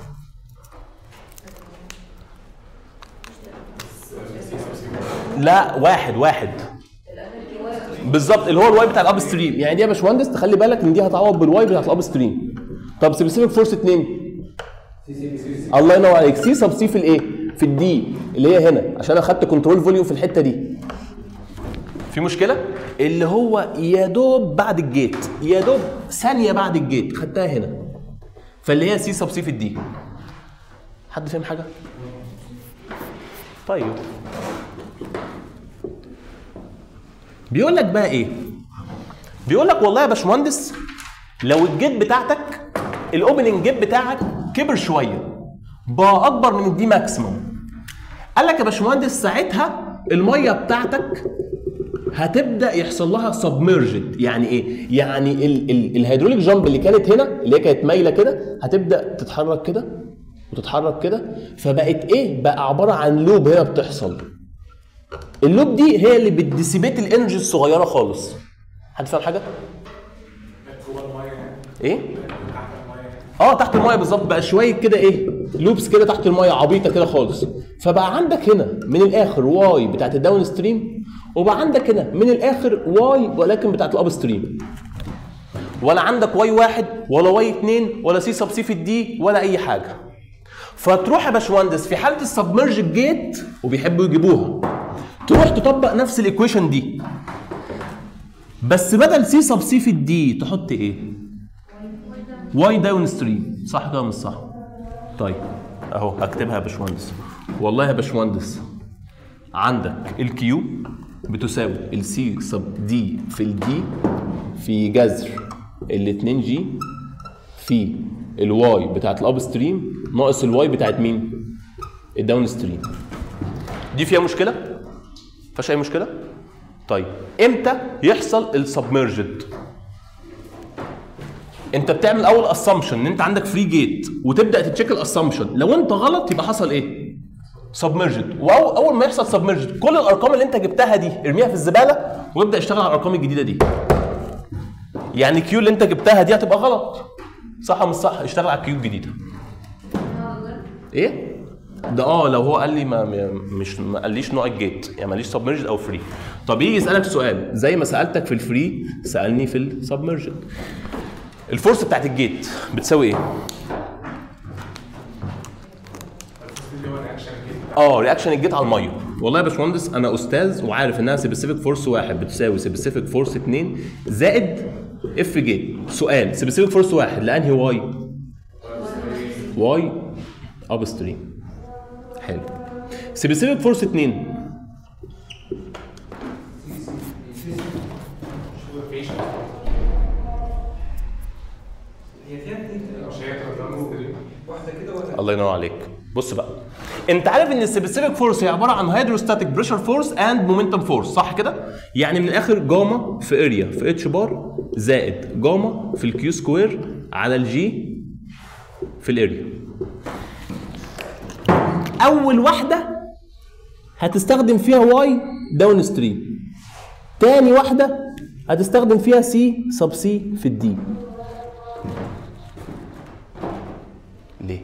لا واحد واحد بالظبط، اللي هو الواي بتاع الاب ستريم. يعني دي يا باشمهندس تخلي بالك ان دي هتعوض بالواي بتاع الاب ستريم. طب سبيسيفيك فورس اتنين، الله ينور عليك، سي سب سي في الايه؟ في الدي اللي هي هنا، عشان انا خدت كنترول فوليوم في الحته دي. في مشكله؟ اللي هو يا دوب بعد الجيت، يا دوب ثانيه بعد الجيت خدتها هنا، فاللي هي سي سب سي في الدي. حد فاهم حاجه؟ طيب بيقول لك بقى ايه؟ بيقول لك والله يا باشمهندس لو الجيت بتاعتك الاوبننج جيت بتاعك كبر شويه بقى اكبر من الدي ماكسيموم، قال لك يا باشمهندس ساعتها الميه بتاعتك هتبدا يحصل لها سبمرجد. يعني ايه؟ يعني ال ال الهيدروليك جامب اللي كانت هنا اللي هي كانت مايله كده هتبدا تتحرك كده وتتحرك كده، فبقت ايه؟ بقى عباره عن لوب هنا بتحصل. اللوب دي هي اللي بتديسيبيت الانرجي الصغيره خالص. حد فاهم حاجه؟ جوه الميه ايه؟ تحت الميه. اه تحت الميه بالظبط، بقى شويه كده ايه؟ لوبس كده تحت الميه عبيطه كده خالص. فبقى عندك هنا من الاخر واي بتاعت الداون ستريم، وبقى عندك هنا من الاخر واي ولكن بتاعت الاب ستريم. ولا عندك واي واحد ولا واي اتنين ولا سي سب سي في الدي ولا اي حاجه. فتروح يا باشمهندس في حاله السبمرج جيت وبيحبوا يجيبوها، تروح تطبق نفس الايكويشن دي، بس بدل سي سب سي في الدي تحط ايه؟ واي داون ستريم. صح كده مش صح؟ طيب اهو هكتبها يا باشمهندس. والله يا باشمهندس عندك الكيو بتساوي السي سب دي في الدي في جذر ال اتنين جي في الواي بتاعت الاب ستريم ناقص الواي بتاعت مين؟ الداون ستريم. دي فيها مشكله؟ مفيهاش اي مشكله؟ طيب امتى يحصل السبمرجد؟ انت بتعمل اول اسامبشن ان انت عندك فري جيت وتبدا تتشيك الاسامبشن، لو انت غلط يبقى حصل ايه؟ سبمرجد. واول ما يحصل سبمرجد كل الارقام اللي انت جبتها دي ارميها في الزباله وابدا اشتغل على الارقام الجديده دي. يعني كيو اللي انت جبتها دي هتبقى غلط، صح ولا مش صح؟ اشتغل على الكيو الجديده. ايه؟ ده اه لو هو قال لي ما مش ما قاليش نوع الجيت، يعني ماليش سبمرجد او فري. طب يجي يسالك سؤال زي ما سالتك في الفري سالني في السبمرجد. الفورس بتاعت الجيت بتساوي ايه؟ اه رياكشن الجيت على الميه. والله يا باشمهندس انا استاذ وعارف انها سبيسيفيك فورس واحد بتساوي سبيسيفيك فورس اتنين زائد اف جيت. سؤال سبيسيفيك فورس واحد لانهي واي؟ واي اب ستريم. حلو. سبيسيفيك فورس اتنين هي فيها اتنين واحده كده ولا الله ينور عليك. بص بقى انت عارف ان السبيسيفيك فورس هي عباره عن هيدروستاتيك بريشر فورس اند مومنتم فورس، صح كده؟ يعني من الاخر جاما في اريا في اتش بار زائد جاما في الكيو سكوير على الجي في الاريا. اول واحده هتستخدم فيها واي داون ستريم، تاني واحده هتستخدم فيها سي سب سي في الدي. ليه؟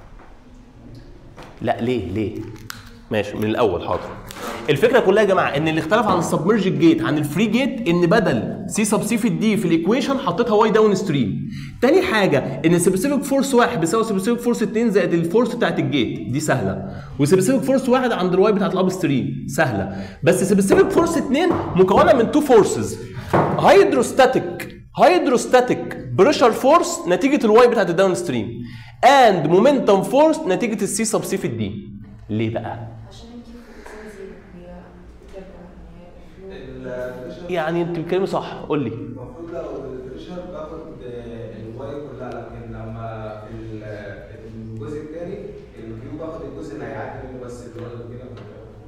لا ليه ليه؟ ماشي من الاول حاضر. الفكره كلها يا جماعه ان اللي اختلف عن السبمرج جيت عن الفري جيت ان بدل سي سب سي في الدي في الايكويشن حطيتها واي داون ستريم. تاني حاجه ان سبيسيفيك فورس واحد بيساوي سبيسيفيك فورس اتنين زائد الفورس بتاعت الجيت، دي سهله. وسبيسيفيك فورس واحد عند الواي بتاعت الاب ستريم سهله. بس سبيسيفيك فورس اتنين مكونه من تو فورسز، هيدروستاتيك هيدروستاتيك بريشر فورس نتيجه الواي بتاعت الداون ستريم اند مومنتم فورس نتيجه السي سب سي في الدي. ليه بقى؟ يعني انت بتتكلمي صح، قول لي. المفروض لو البريشر باخد الواي كلها، لكن لما في الجزء الثاني الكيو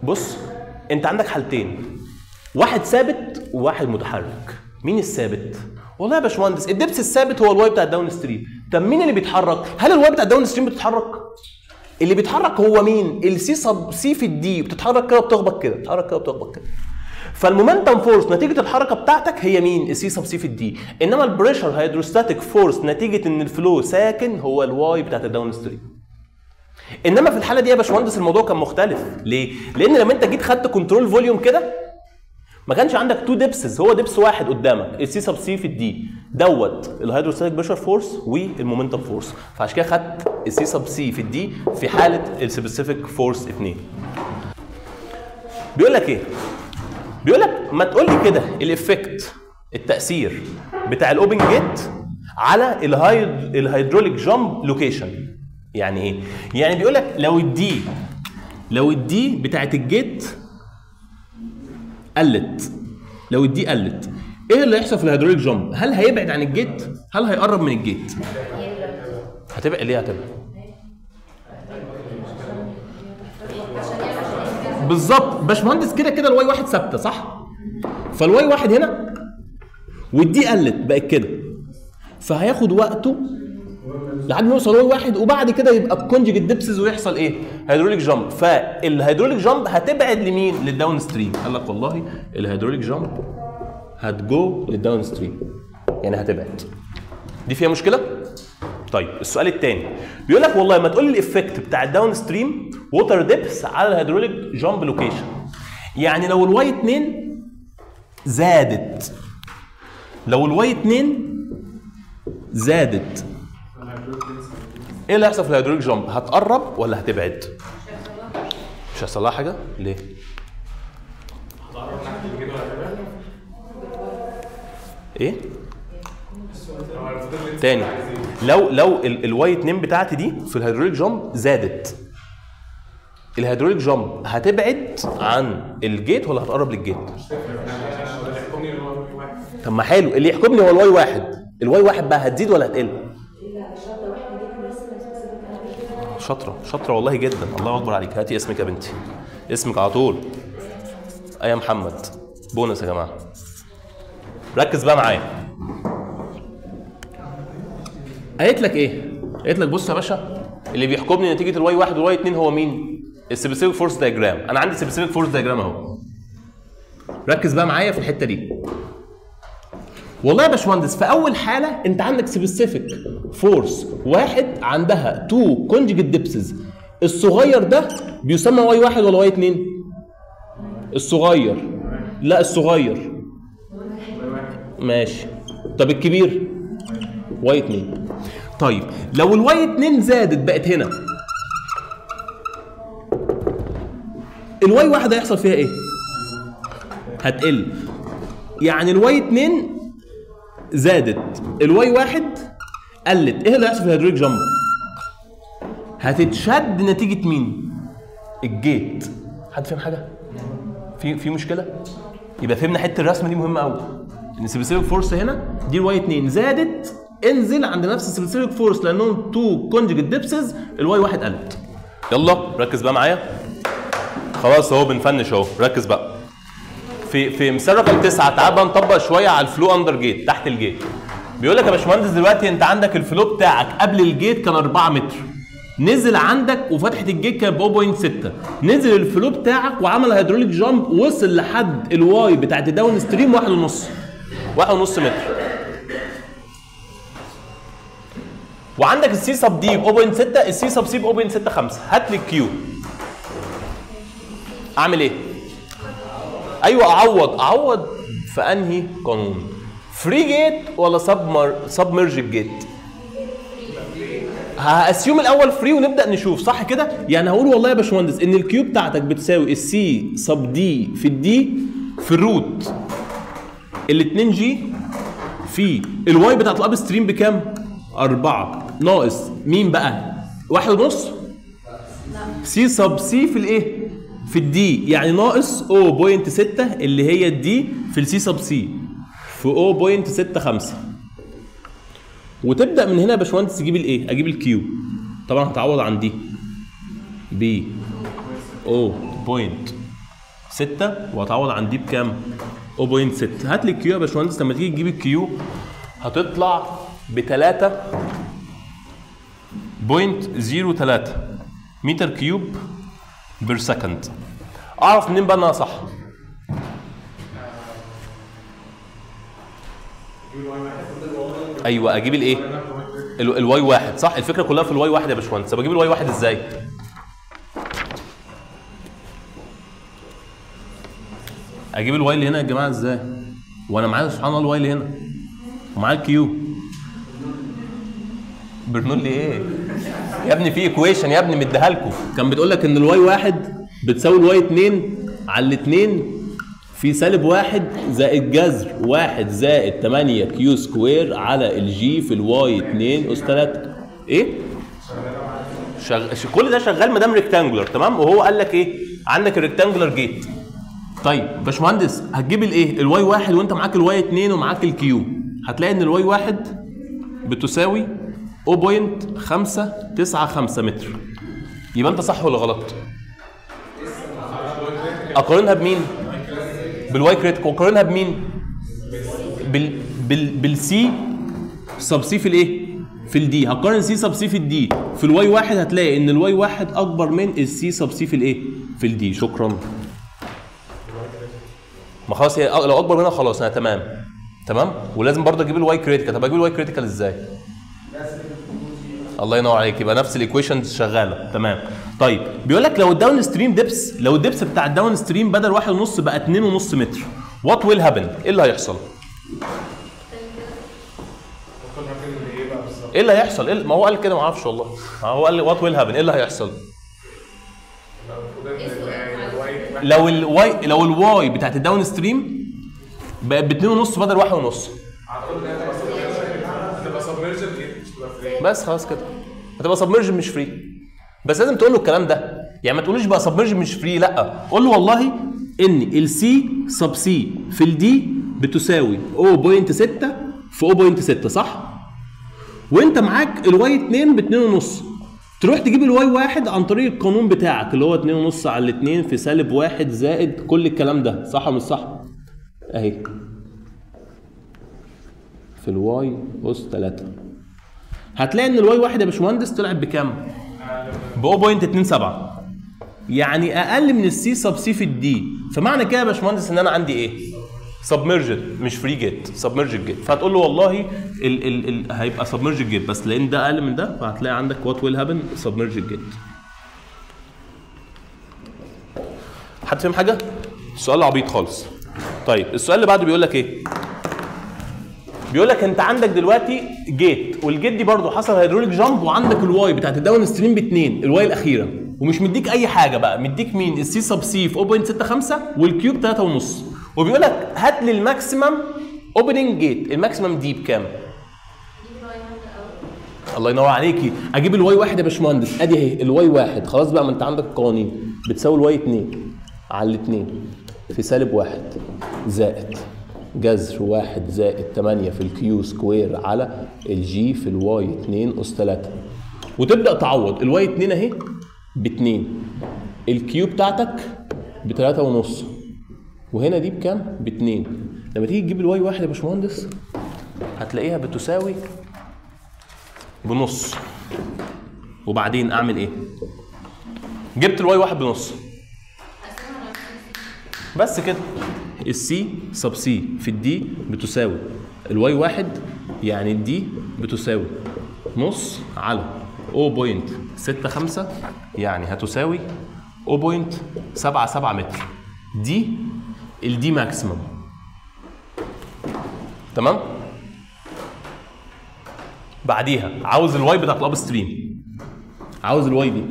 بص انت عندك حالتين، واحد ثابت وواحد متحرك. مين الثابت؟ والله يا باشمهندس الدبس الثابت هو الواي بتاع الداون ستريم. طب مين اللي بيتحرك؟ هل الواي بتاع الداون ستريم بتتحرك؟ اللي بيتحرك هو مين؟ السي سب سي في الدي بتتحرك كده وبتخبط كده، بتتحرك كده وبتخبط كده. فالمومنتم فورس نتيجه الحركه بتاعتك هي مين؟ السي سب سي في الدي. انما البريشر هيدروستاتيك فورس نتيجه ان الفلو ساكن هو الواي بتاعت الداون ستريم. انما في الحاله دي يا باشمهندس الموضوع كان مختلف. ليه؟ لان لما انت جيت خدت كنترول فوليوم كده ما كانش عندك تو ديبسز، هو ديبس واحد قدامك السي سب سي في الدي دوت الهيدروستاتيك بريشر فورس والمومنتم فورس، فعشان كده خدت السي سب سي في الدي في حاله السبيسيفيك فورس اتنين. بيقول لك ايه؟ بيقول لك ما تقول لي كده الافكت التاثير بتاع الاوبن جيت على الهايد الهيدروليك جامب لوكيشن. يعني ايه؟ يعني بيقول لك لو الدي لو الدي بتاعت الجيت قلت، لو الدي قلت ايه اللي هيحصل في الهيدروليك جامب؟ هل هيبعد عن الجيت؟ هل هيقرب من الجيت؟ هتبقى ليه هتبقى؟ بالظبط باشمهندس كده كده الواي واحد ثابته صح؟ فالواي واحد هنا والدي قلت بقت كده، فهياخد وقته لحد ما يوصل واي واحد وبعد كده يبقى الكونجيجيت ديبسز ويحصل ايه؟ هيدروليك جامب. فالهيدروليك جامب هتبعد لمين؟ للداون ستريم. قال لك والله الهيدروليك جامب هتجو للداون ستريم، يعني هتبعد. دي فيها مشكله؟ طيب السؤال الثاني بيقول لك والله ما تقول لي الافكت بتاع الداون ستريم ووتر ديبس على الهيدروليك جامب لوكيشن. يعني لو الواي اتنين زادت، لو الواي اتنين زادت ايه اللي هيحصل في الهيدروليك جامب؟ هتقرب ولا هتبعد؟ مش هيحصل لها حاجه؟ ليه؟ ايه؟ تاني لو لو الواي اتنين بتاعتي دي في الهيدروليك جامب زادت، الهيدروليك جامب هتبعد عن الجيت ولا هتقرب للجيت؟ طب ما حلو اللي يحكمني هو الواي واحد، الواي واحد بقى هتزيد ولا هتقل؟ شاطرة شاطرة والله جدا، الله أكبر عليك. هاتي اسمك يا بنتي، اسمك على طول. أيا محمد، بونس يا جماعة. ركز بقى معايا. قالت لك إيه؟ قالت لك بص يا باشا اللي بيحكمني نتيجة الواي واحد والواي اتنين هو مين؟ السبيسيفيك فورس دايجرام. أنا عندي سبيسيفيك فورس دايجرام أهو. ركز بقى معايا في الحتة دي. والله يا باشمهندس في اول حاله انت عندك سبيسيفيك فورس واحد عندها تو كونجيجيت ديبسز، الصغير ده بيسمى واي واحد ولا واي اتنين؟ الصغير. لا الصغير ماشي. طب الكبير واي اتنين. طيب لو الواي اتنين زادت بقت هنا، الواي واحد هيحصل فيها ايه؟ هتقل. يعني الواي اتنين زادت، الواي واحد قلت، ايه اللي هيحصل في الهيدروليك جامب؟ هتتشد نتيجه مين؟ الجيت. حد فاهم حاجه؟ في في مشكله؟ يبقى فهمنا حته الرسمه دي مهمه قوي. ان السبيسيفيك فورس هنا دي الواي اتنين زادت، انزل عند نفس السبيسيفيك فورس لانهم تو كونجيجيت ديبسز، الواي واحد قلت. يلا ركز بقى معايا. خلاص اهو بنفنش اهو، ركز بقى. في في مثال رقم تسعة تعال بقى نطبق شويه على الفلو اندر جيت، تحت الجيت. بيقول لك يا باشمهندس دلوقتي انت عندك الفلو بتاعك قبل الجيت كان أربعة متر، نزل عندك وفتحه الجيت كانت صفر فاصلة ستة، نزل الفلو بتاعك وعمل هيدروليك جامب وصل لحد الواي بتاعت الداون ستريم واحد ونص واحد ونص متر، وعندك السي سب دي ب صفر فاصلة ستة، السي سب سي ب صفر فاصلة ستة خمسة. هات لي الكيو. اعمل ايه؟ ايوه اعوض اعوض في انهي قانون؟ فري جيت ولا سب سبمرج جيت؟ هاسيوم الاول فري ونبدا نشوف صح كده؟ يعني هقول والله يا باشمهندس ان الكيو بتاعتك بتساوي السي سب دي في الدي في الروت ال اتنين جي في الواي بتاعت الاب ستريم بكام؟ أربعة ناقص مين بقى؟ واحد ونص؟ سي سب سي في الايه؟ في الدي، يعني ناقص صفر فاصلة ستة اللي هي الدي في السي سب سي في صفر فاصلة ستة خمسة. وتبدا من هنا يا باشمهندس تجيب الايه؟ اجيب الكيو. طبعا هتعوض عن دي ب صفر فاصلة ستة وهتعوض عن دي بكام؟ صفر فاصلة ستة. هات لي الكيو يا باشمهندس. لما تيجي تجيب الكيو هتطلع ب ثلاثة فاصلة صفر ثلاثة متر كيوب بير سكند. اعرف منين بقى انها صح؟ ايوه اجيب الايه؟ الواي واحد صح؟ الفكره كلها في الواي واحد يا باشمهندس. طب اجيب الواي واحد ازاي؟ اجيب الواي اللي هنا يا جماعه ازاي؟ وانا معايا سبحان الله الواي اللي هنا ومعايا الكيو. برنولي ايه؟ يا ابني في ايكويشن يا ابني مديها لكم كان بتقول لك ان الواي واحد بتساوي الواي اتنين على الاتنين في سالب واحد زائد جذر واحد زائد تمانية كيو سكوير على الجي في الواي اتنين اس تلاتة. ايه؟ شغ... كل ده شغال ما دام ريكتانجولار تمام. وهو قال لك ايه؟ عندك الريكتانجولار جيت. طيب باشمهندس هتجيب الايه؟ الواي واحد وانت معاك الواي اتنين ومعاك الكيو. هتلاقي ان الواي واحد بتساوي صفر فاصلة خمسة تسعة خمسة متر. يبقى انت صح ولا غلط؟ اقارنها بمين؟ بالواي كريتيك. واقارنها بمين؟ بال بال بالسي سب سي في الايه؟ في الدي. هقارن سي سب سي في الدي في الواي واحد هتلاقي ان الواي واحد اكبر من السي سب سي في الايه؟ في الدي. شكرا. ما خلاص هي لو اكبر منها خلاص انا تمام تمام. ولازم برضه اجيب الواي كريتيكال. طب اجيب الواي كريتيكال ازاي؟ الله ينور عليك. يبقى نفس الايكويشنز شغاله تمام. طيب بيقول لك لو الداون ستريم ديبس لو الديبس بتاع الداون ستريم بدل واحد ونص بقى اتنين ونص متر وات ويل هابن؟ ايه اللي هيحصل؟ ايه اللي هيحصل؟ إيه ما هو قال كده ما اعرفش والله. ما هو قال وات ويل هابن. ايه اللي هيحصل؟ لو الواي لو الواي بتاعت الداون ستريم بقت ب اتنين ونص بدل واحد ونص بس خلاص كده هتبقى سبمرجن مش فري. بس لازم تقول له الكلام ده. يعني ما تقولوش بقى سبمرجن مش فري، لا قول له والله ان السي سب سي في الدي بتساوي صفر فاصلة ستة في صفر فاصلة ستة صح؟ وانت معاك الواي اتنين ب اتنين ونص. تروح تجيب الواي واحد عن طريق القانون بتاعك اللي هو اتنين ونص على الاتنين في سالب واحد زائد كل الكلام ده. صح ولا مش صح؟ اهي في الواي اس تلاتة هتلاقي ان الواي واحد يا باشمهندس طلعت بكام؟ ب صفر فاصلة اتنين سبعة يعني اقل من السي سب سي في الدي. فمعنى كده يا باشمهندس ان انا عندي ايه؟ سبمرجد مش فري جيت، سبمرجد جيت. فهتقول له والله ال ال ال هيبقى سبمرجد جيت بس لان ده اقل من ده فهتلاقي عندك وات ويل هابن سبمرجد جيت. حد فاهم حاجه؟ السؤال عبيط خالص. طيب السؤال اللي بعده بيقول لك ايه؟ بيقول لك انت عندك دلوقتي جيت والجيت دي برضه حصل هيدروليك جامب وعندك الواي بتاعت الداون ستريم باتنين الواي الاخيره ومش مديك اي حاجه بقى. مديك مين؟ السي سب سي في صفر فاصلة ستة خمسة والكيوب تلاتة ونص. وبيقول لك هات لي الماكسيمم اوبننج جيت. الماكسيمم دي بكام؟ الله ينور عليكي. اجيب الواي واحد يا باشمهندس. ادي اهي الواي واحد. خلاص بقى ما انت عندك القوانين بتساوي الواي اتنين على الاتنين في سالب واحد زائد جذر واحد زائد تمانية في الكيو سكوير على الجي في الواي اتنين اس تلاتة. وتبدا تعوض. الواي اتنين اهي ب اتنين الكيو بتاعتك ب تلاتة ونص وهنا دي بكام؟ ب اتنين. لما تيجي تجيب الواي واحد يا باشمهندس هتلاقيها بتساوي بنص. وبعدين اعمل ايه؟ جبت الواي واحد بنص بس كده. السي سب سي في الدي بتساوي الواي واحد يعني الدي بتساوي نص على صفر فاصلة ستة خمسة يعني هتساوي صفر فاصلة سبعة سبعة متر. دي الدي ماكسيمم تمام. بعديها عاوز الواي بتاعت الاب ستريم. عاوز الواي دي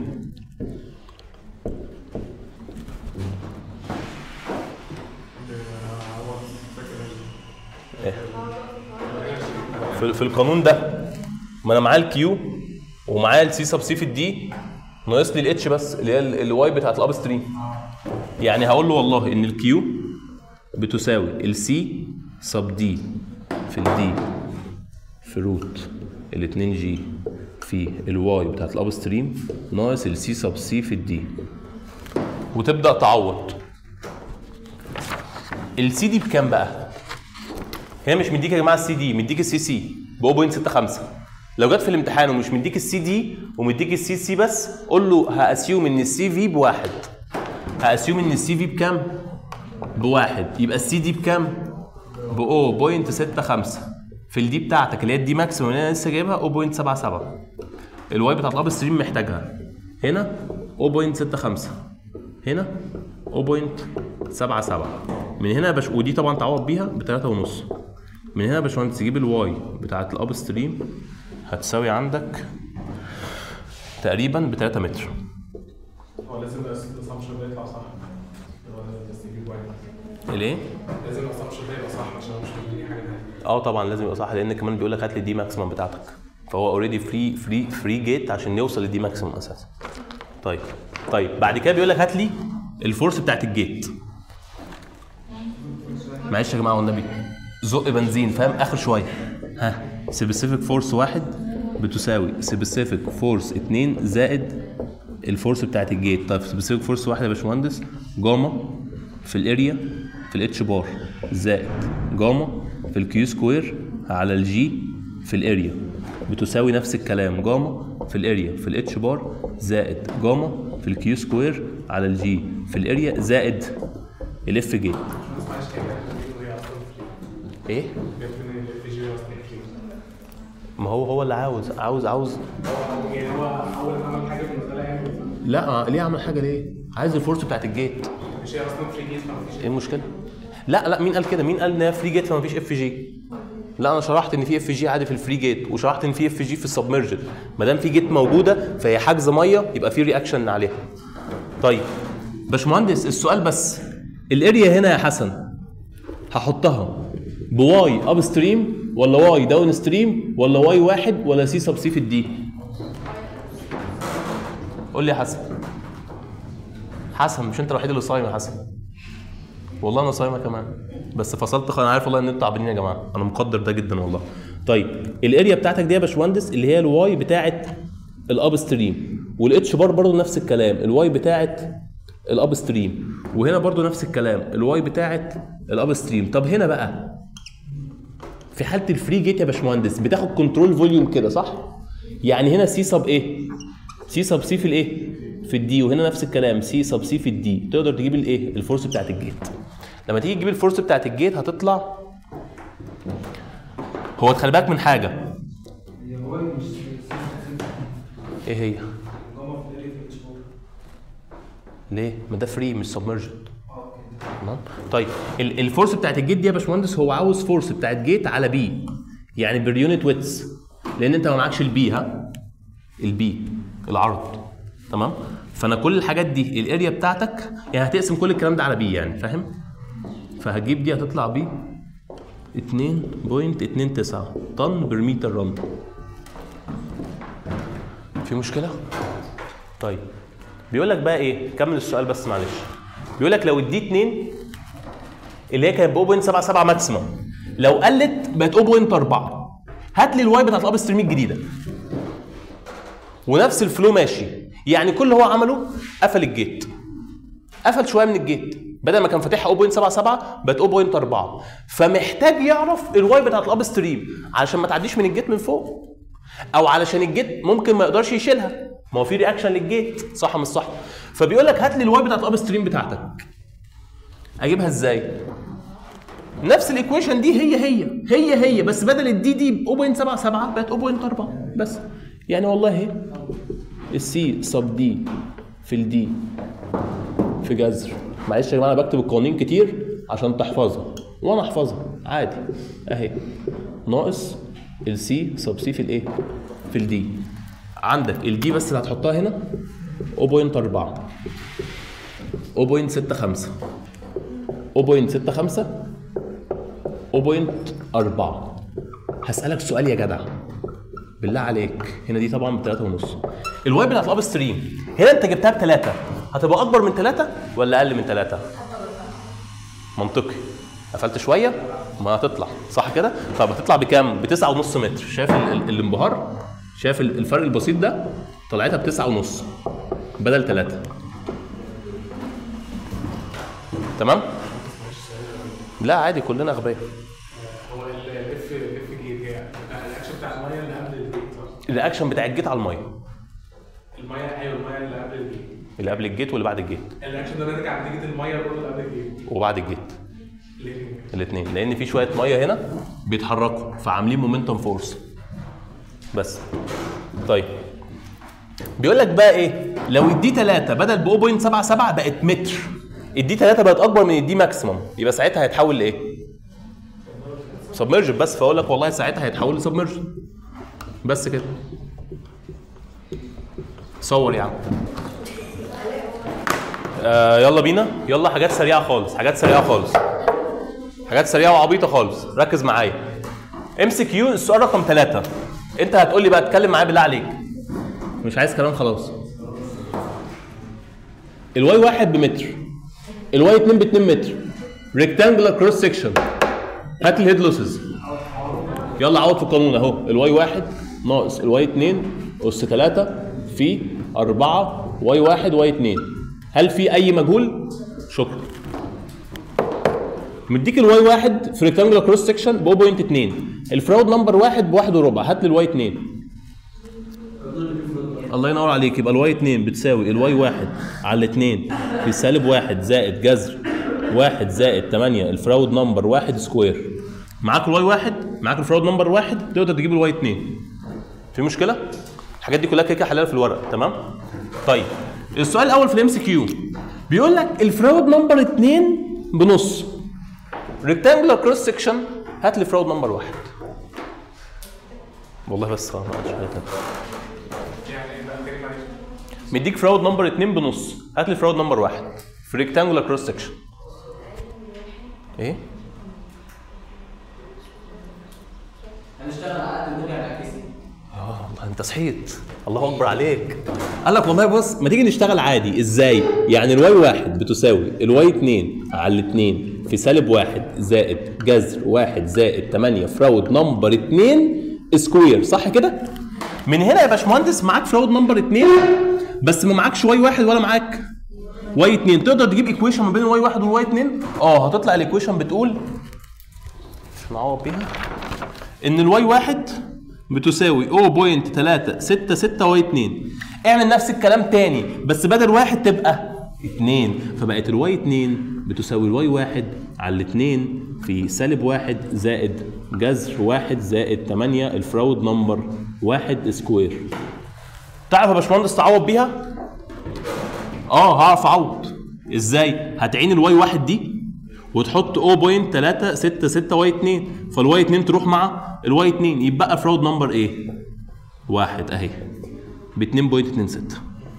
في في القانون ده. ما انا معايا الكيو ومعايا السي سب سي في الدي ناقص لي الاتش بس اللي هي الواي بتاعت الاب ستريم. يعني هقول له والله ان الكيو بتساوي السي سب دي في الدي في روت ال اتنين جي في الواي بتاعت الاب ستريم ناقص السي سب سي في الدي. وتبدا تعوض. السي دي بكام بقى؟ هنا مش مديك يا جماعه السي دي، مديك السي سي ب صفر فاصلة ستة خمسة. لو جت في الامتحان ومش مديك السي دي ومديك السي سي بس، قول له هاسيوم ان السي في بواحد. هاسيوم ان السي في بكام؟ بواحد، يبقى السي دي بكام؟ ب صفر فاصلة ستة خمسة في الدي بتاعتك اللي هي الدي ماكسيموم اللي انا لسه جايبها صفر فاصلة سبعة سبعة. الواي بتاعت الاب ستريم محتاجها هنا صفر فاصلة ستة خمسة، هنا صفر فاصلة سبعة سبعة. من هنا يا باش، ودي طبعا تعوض بيها ب تلاتة ونص. من هنا يا باشمهندس تجيب الواي بتاعت الاب ستريم هتساوي عندك تقريبا ب تلاتة متر. هو لازم الاسامبشن ده يطلع صح. هو لازم تستجيب واحد. ليه؟ لازم الاسامبشن ده يبقى صح عشان مش مديني حاجه ثانيه. اه طبعا لازم يبقى صح، لان كمان بيقول لك هات لي الدي ماكسيمم بتاعتك. فهو اوريدي فري فري فري جيت عشان يوصل للدي ماكسيمم اساسا. طيب طيب بعد كده بيقول لك هات لي الفورس بتاعت الجيت. معلش يا جماعه والنبي زق بنزين فاهم اخر شويه. ها سبيسيفيك فورس واحد بتساوي سبيسيفيك فورس اتنين زائد الفورس بتاعت الجيت. طيب سبيسيفيك فورس واحد يا باشمهندس جاما في الاريا في الاتش بار زائد جاما في الكيو سكوير على الجي في الاريا بتساوي نفس الكلام جاما في الاريا في الاتش بار زائد جاما في الكيو سكوير على الجي في الاريا زائد الاف جيت. ايه؟ ما هو هو اللي عاوز عاوز عاوز يعني هو اول ما عمل حاجه في المساله يعني. لا ليه عمل حاجه ليه؟ عايز الفورس بتاعت الجيت. مش هي اصلا فري جيت فما فيش ايه المشكله؟ لا لا مين قال كده؟ مين قال ان هي فري جيت فما فيش اف جي؟ لا انا شرحت ان في اف جي عادي في الفري جيت، وشرحت ان في اف جي في السبمرجد. ما دام في جيت موجوده فهي حاجز ميه يبقى في رياكشن عليها. طيب باشمهندس السؤال بس، الاريا هنا يا حسن هحطها بواي اب ستريم ولا واي داون ستريم ولا واي واحد ولا سي سب سي في الدي؟ قول لي يا حسن. حسن مش انت الوحيد اللي صايم يا حسن؟ والله انا صايمه كمان بس فصلت. انا عارف والله ان انتوا تعبانين يا جماعه، انا مقدر ده جدا والله. طيب الاريا بتاعتك دي يا باشمهندس اللي هي الواي بتاعت الاب ستريم، والاتش بار برضه نفس الكلام الواي بتاعت الاب ستريم، وهنا برضه نفس الكلام الواي بتاعت الاب ستريم. طب هنا بقى في حاله الفري جيت يا باشمهندس بتاخد كنترول فوليوم كده صح؟ يعني هنا سي سب ايه؟ سي سب سي في الايه؟ في الدي، وهنا نفس الكلام سي سب سي في الدي. تقدر تجيب الايه؟ الفورس بتاعت الجيت. لما تيجي تجيب الفورس بتاعت الجيت هتطلع، هو تخلي بالك من حاجه. ايه هي؟ ليه؟ ما ده فري مش سبمرجد. تمام؟ طيب الفورس بتاعت الجيت دي يا باشمهندس هو عاوز فورس بتاعت جيت على بي، يعني باليونت ويتس، لان انت ما معكش البي. ها؟ البي العرض. تمام؟ فانا كل الحاجات دي الاريا بتاعتك يعني هتقسم كل الكلام ده على بي يعني فاهم؟ فهتجيب دي هتطلع بي اتنين فاصلة اتنين تسعة طن بر متر رمل. في مشكله؟ طيب بيقول لك بقى ايه؟ كمل السؤال بس معلش. بيقول لك لو الدي اتنين اللي هي كانت ب صفر فاصلة سبعة سبعة ماكسيمم لو قلت بقت صفر فاصلة أربعة، هات لي الواي بتاعت الاب ستريم الجديده. ونفس الفلو ماشي، يعني كل اللي هو عمله قفل الجيت، قفل شويه من الجيت، بدل ما كان فاتحها صفر فاصلة سبعة سبعة بقت صفر فاصلة أربعة، فمحتاج يعرف الواي بتاعت الاب ستريم علشان ما تعديش من الجيت من فوق، او علشان الجيت ممكن ما يقدرش يشيلها، ما هو في رياكشن للجيت صح مش صح؟ فبيقول لك هات لي الواي بتاعت الاب ستريم بتاعتك. اجيبها ازاي؟ نفس الايكويشن دي هي هي هي هي بس بدل الدي دي ب صفر فاصلة سبعة سبعة بقت صفر فاصلة أربعة بس. يعني والله اهي السي سب دي في الدي في جذر. معلش يا جماعه انا بكتب القوانين كتير عشان تحفظها وانا احفظها عادي. اهي ناقص السي سب سي في الايه؟ في الدي. عندك الدي بس اللي هتحطها هنا صفر فاصلة أربعة صفر فاصلة ستة خمسة صفر فاصلة ستة خمسة صفر فاصلة أربعة. هسألك سؤال يا جدع بالله عليك، هنا دي طبعا ب تلاتة ونص. الواي بتاعت الاب ستريم هنا انت جبتها ب تلاتة، هتبقى اكبر من تلاتة ولا اقل من تلاتة؟ منطقي. قفلت شويه ما هتطلع صح كده؟ طب هتطلع بكام؟ ب تسعة ونص متر. شايف الانبهار؟ شايف الفرق البسيط ده؟ طلعتها ب تسعة ونص بدل تلاتة. تمام؟ لا عادي كلنا اغبياء. هو الاف الاف جيت هي الاكشن بتاع الميه اللي قبل الجيت صح؟ الاكشن بتاع الجيت على الميه. الميه ايوه الميه اللي قبل الجيت. اللي قبل الجيت واللي بعد الجيت. الاكشن ده ناتج عن نتيجه الميه برضه اللي قبل الجيت. وبعد الجيت. الاثنين. الاثنين لان في شويه ميه هنا بيتحركوا فعاملين مومنتم فورس. بس. طيب. بيقول لك بقى ايه؟ لو الدي ثلاثة بدل ب صفر فاصلة سبعة سبعة بقت متر. الدي ثلاثة بقت اكبر من الدي ماكسيمم، يبقى ساعتها هيتحول لايه؟ سبمرجن. بس فاقول لك والله ساعتها هيتحول لسبمرجن. بس كده. صور يا عم. آه يلا بينا، يلا حاجات سريعه خالص، حاجات سريعه خالص. حاجات سريعه وعبيطه خالص، ركز معايا. ام سي كيو السؤال رقم ثلاثة. انت هتقول لي بقى اتكلم معايا بالله عليك. مش عايز كلام خلاص. الواي واحد بمتر. الواي اتنين ب اتنين متر. ريكتانجلر كروس سكشن. هات الهيد لوسز. يلا عوض في القانون اهو، الواي واحد ناقص الواي اتنين اس ثلاثة في أربعة واي واحد واي اتنين. هل في أي مجهول؟ شكرا. مديك الواي واحد في ريكتانجلر كروس سكشن ب صفر فاصلة اتنين. الفراود نمبر واحد بواحد وربع، هات لي الواي اتنين. الله ينور عليك، يبقى الواي اتنين بتساوي الواي واحد على اتنين في سالب واحد زائد جذر واحد زائد تمانية الفراود نمبر واحد سكوير. معاك الواي واحد، معاك الفراود نمبر واحد، تقدر تجيب الواي اتنين. في مشكلة؟ الحاجات دي كلها كده حلال في الورق، تمام؟ طيب السؤال الأول في الام سي كيو بيقول لك الفراود نمبر اتنين بنص. ريكتانجلر كروس سكشن هات لي فراود نمبر واحد. والله بس خلاص ما عادش حاجة تانية. يعني بقى تاني معلش. مديك فراود نمبر اتنين بنص، هات لي فراود نمبر واحد في ريكتانجلر كروس سكشن. ايه؟ هنشتغل على قد الموجة العكسي. اه والله انت صحيت، الله اكبر عليك. قال لك والله بص ما تيجي نشتغل عادي. ازاي؟ يعني الواي واحد بتساوي الواي اتنين على اتنين في سالب واحد زائد جذر واحد زائد تمانية فراود نمبر اتنين سكوير، صح كده؟ من هنا يا باشمهندس معاك فراود نمبر اتنين بس ما معاكش واي واحد ولا معاك واي اتنين. تقدر تجيب ايكويشن ما بين الواي واحد والواي اتنين؟ اه هتطلع الايكويشن بتقول مش نعوض بيها ان الواي واحد بتساوي صفر فاصلة تلاتة ستة ستة واي اتنين. اعمل نفس الكلام تاني بس بدل واحد تبقى اتنين، فبقت الواي اتنين بتساوي الواي واحد على اتنين في سالب واحد زائد جذر واحد زائد تمانية الفراود نمبر واحد سكوير. تعرف يا باشمهندس تعوض بيها؟ اه هعرف اعوض. ازاي؟ هتعين الواي واحد دي وتحط صفر فاصلة تلاتة ستة ستة واي اتنين، فالواي اتنين تروح مع الواي اتنين يبقى فراود نمبر ايه؟ واحد اهي ب اتنين فاصلة اتنين ستة.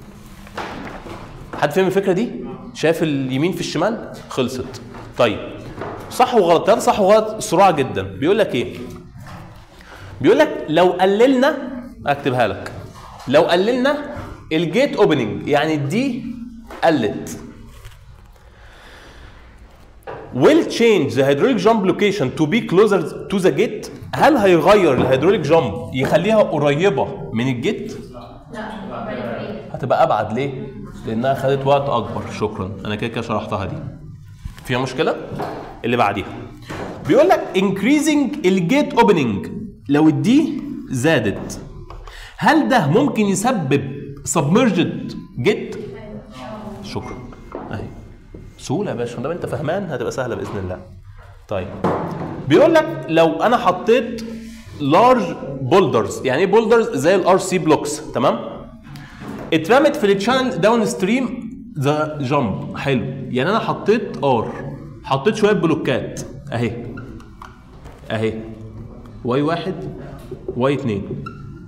حد فاهم الفكره دي؟ شايف اليمين في الشمال؟ خلصت. طيب صح وغلط، ده صح وغلط سرعه جدا. بيقول لك ايه؟ بيقول لك لو قللنا، اكتبها لك، لو قللنا الجيت اوبننج يعني دي قلت will change the hydraulic jump location to be closer to the gate. هل هيغير الهيدروليك جامب يخليها قريبه من الجيت؟ لا هتبقى ابعد. ليه؟ لانها خدت وقت اكبر. شكرا انا كده كده شرحتها دي. فيها مشكله؟ اللي بعديها بيقول لك increasing الجيت اوبننج لو الدي زادت هل ده ممكن يسبب submerged جيت؟ شكرا اهي سهوله يا باشا، ما انت فهمان هتبقى سهله باذن الله. طيب بيقول لك لو انا حطيت لارج بولدرز، يعني ايه بولدرز؟ زي الار سي بلوكس، تمام؟ اترمت في التشانل داون ستريم ذا جامب. حلو، يعني انا حطيت ار، حطيت شويه بلوكات اهي اهي واي واحد واي اتنين.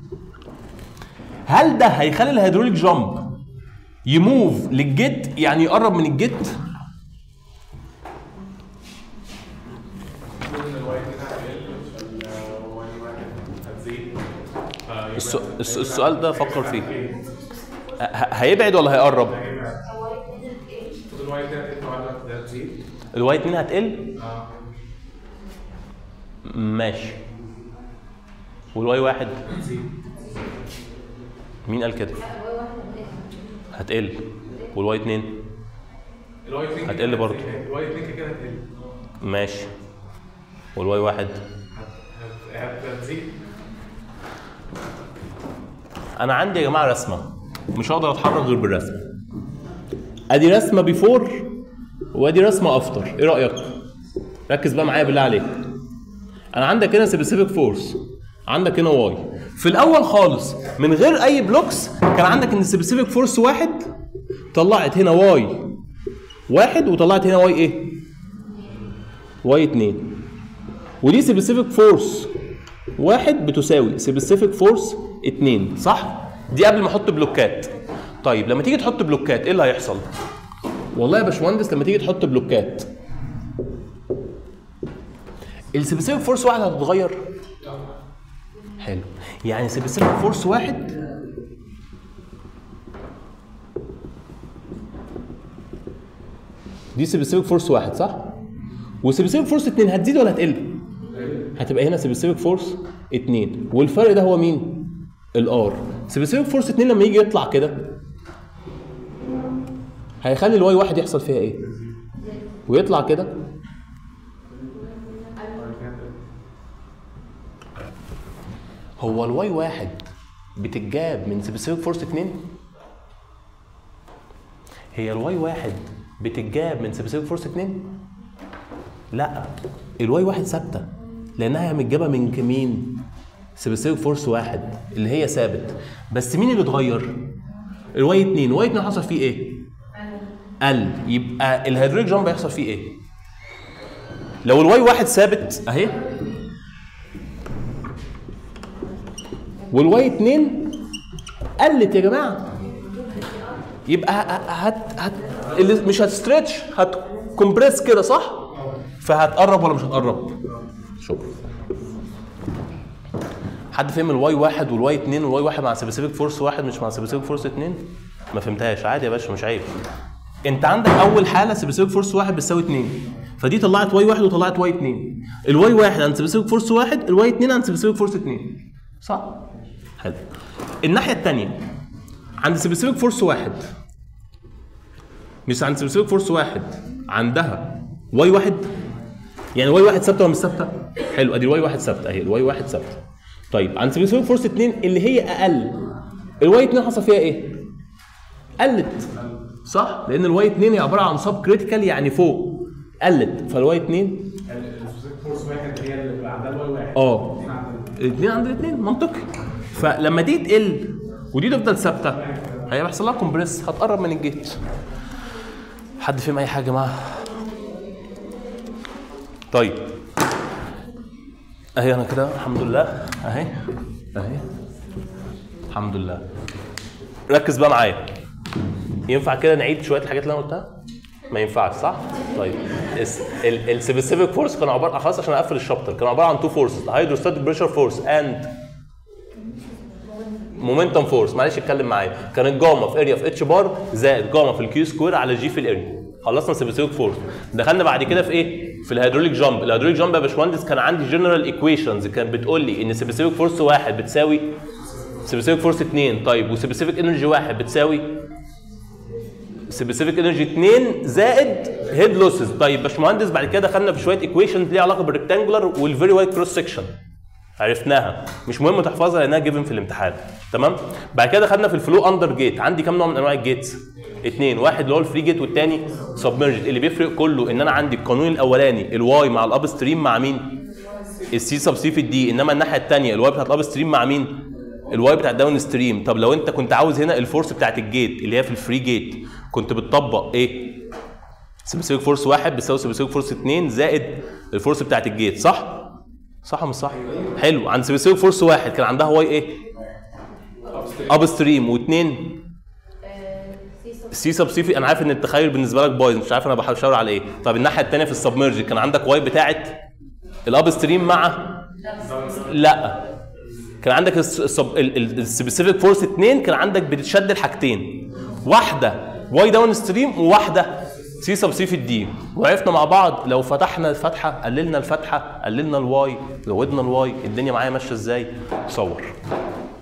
هل ده هيخلي الهيدروليك جامب يموف للجيت يعني يقرب من الجيت؟ السؤال ده فكر فيه. هيبعد ولا هيقرب؟ الواي اتنين هتقل؟ ماشي. والواي واحد؟ مين قال كده؟ هتقل. والواي اتنين؟ هتقل برضه. الواي اتنين كده هتقل. ماشي. والواي واحد هتزيد. انا عندي يا جماعه رسمه مش هقدر اتحرك غير بالرسمه. ادي رسمه بيفور وادي رسمه افتر، ايه رايك؟ ركز بقى معايا بالله عليك. انا عندك هنا سبيسيفيك فورس، عندك هنا واي. في الاول خالص من غير اي بلوكس كان عندك ان سبيسيفيك فورس واحد، طلعت هنا واي واحد وطلعت هنا واي ايه؟ واي اتنين. ودي سبيسيفيك فورس واحد بتساوي سبيسيفيك فورس اتنين، صح؟ دي قبل ما احط بلوكات. طيب لما تيجي تحط بلوكات ايه اللي هيحصل؟ والله يا باشمهندس لما تيجي تحط بلوكات السبيسيفيك فورس واحد هتتغير؟ حلو. يعني سبيسيفيك فورس واحد دي سبيسيفيك فورس واحد صح؟ وسبيسيفيك فورس اتنين هتزيد ولا هتقل؟ هتبقى هنا سبيسيفيك فورس اتنين، والفرق ده هو مين؟ الار. سبيسيفيك فورس اتنين لما يجي يطلع كده هيخلي الواي واحد يحصل فيها ايه؟ ويطلع كده هو الواي واحد بتتجاب من سبيسيفيك فورس اتنين؟ هي الواي واحد بتتجاب من سبيسيفيك فورس اتنين؟ لا، الواي واحد ثابته لانها متجابه من كمين؟ سبيسيفيك فورس واحد اللي هي ثابت. بس مين اللي اتغير؟ الواي اتنين. الواي اتنين حصل فيه ايه؟ قل. يبقى الهيدروليك جامب هيحصل فيه ايه؟ لو الواي واحد ثابت اهي والواي اتنين قلت يا جماعه، يبقى هت هت اللي مش هتستريتش هتكمبريس كده صح؟ فهتقرب ولا مش هتقرب؟ شكرا. حد فهم الواي واحد والواي اتنين والواي واحد مع سبيسيفيك فورس واحد مش مع سبيسيفيك فورس اتنين؟ ما فهمتهاش؟ عادي يا باشا مش عيب. انت عندك اول حاله سبيسيفيك فورس واحد بتساوي اتنين، فدي طلعت واي واحد وطلعت واي اتنين. الواي واحد عند سبيسيفيك فورس واحد، الواي اتنين عند سبيسيفيك فورس اتنين. صح؟ حلو. الناحيه الثانيه عند سبيسيفيك فورس واحد مش عند سبيسيفيك فورس واحد عندها واي واحد، يعني واي واحد ثابته ولا مش ثابته؟ حلو، ادي الواي واحد ثابته اهي، الواي واحد ثابته. طيب عند سبيسيفيك فورس اتنين اللي هي اقل، الواي اتنين حصل فيها ايه؟ قلت صح؟ لان الواي اتنين هي عباره عن سب كريتيكال يعني فوق، قلت. فالواي اتنين السبيسيفيك فورس واحد هي اللي بيبقى عندها الواي واحد. اه الاثنين عند الاثنين منطقي. فلما دي تقل ودي تفضل ثابته هيحصل لها كومبريس، هتقرب من الجيت. حد فهم اي حاجه معاها؟ طيب اهي انا كده الحمد لله اهي اهي الحمد لله. ركز بقى معايا. ينفع كده نعيد شويه الحاجات اللي انا قلتها؟ ما ينفعش صح؟ طيب السبيسيفيك فورس كان عباره خلاص عشان اقفل الشابتر، كان عباره عن تو فورسز، هيدروستاتيك بريشر فورس اند مومنتم فورس. معلش اتكلم معايا. كانت جاما في اريا في اتش بار زائد جاما في الكيو سكوير على جي في الاريا. خلصنا سبيسيفيك فورس. دخلنا بعد كده في ايه؟ في الهيدروليك جامب. الهيدروليك جامب يا باشمهندس كان عندي جنرال ايكويشنز كانت بتقول لي ان سبيسيفيك فورس واحد بتساوي سبيسيفيك فورس اتنين، طيب وسبيسيفيك انرجي واحد بتساوي سبيسيفيك انرجي اتنين زائد هيد لوسز. طيب باشمهندس بعد كده دخلنا في شويه ايكويشنز ليها علاقه بالريكتانجولار والفيري وايد كروس سكشن، عرفناها مش مهم تحفظها لانها جيفن في الامتحان. تمام. بعد كده دخلنا في الفلو اندر جيت. عندي كام نوع من انواع الجيتس؟ اثنين، واحد اللي هو الفري جيت والثاني سبمرجد. اللي بيفرق كله ان انا عندي القانون الاولاني الواي مع الاب ستريم مع مين؟ السي سب سي في الدي، انما الناحيه الثانيه الواي بتاعت الاب ستريم مع مين؟ الواي بتاع الداون ستريم. طب لو انت كنت عاوز هنا الفورس بتاعت الجيت اللي هي في الفري جيت كنت بتطبق ايه؟ سبيسيفيك فورس واحد بتساوي سبيسيفيك فورس اتنين زائد الفورس بتاعت الجيت، صح؟ صح مش صح؟ حلو. عند سبيسيفيك فورس واحد كان عندها واي ايه؟ اب ستريم، واثنين سي سب سي في. انا عارف ان التخيل بالنسبه لك بايظ، مش عارف انا بحاول اشاور على ايه. طب الناحيه الثانيه في السبمرج كان عندك واي بتاعت الاب ستريم مع لا كان عندك السبيسيفيك فورس اتنين كان عندك بتشد الحاجتين، واحده واي داون ستريم وواحده سي سب سي في الدي. وعرفنا مع بعض لو فتحنا الفتحه قللنا الفتحه قللنا الواي زودنا الواي، الدنيا معايا ماشيه ازاي؟ صور.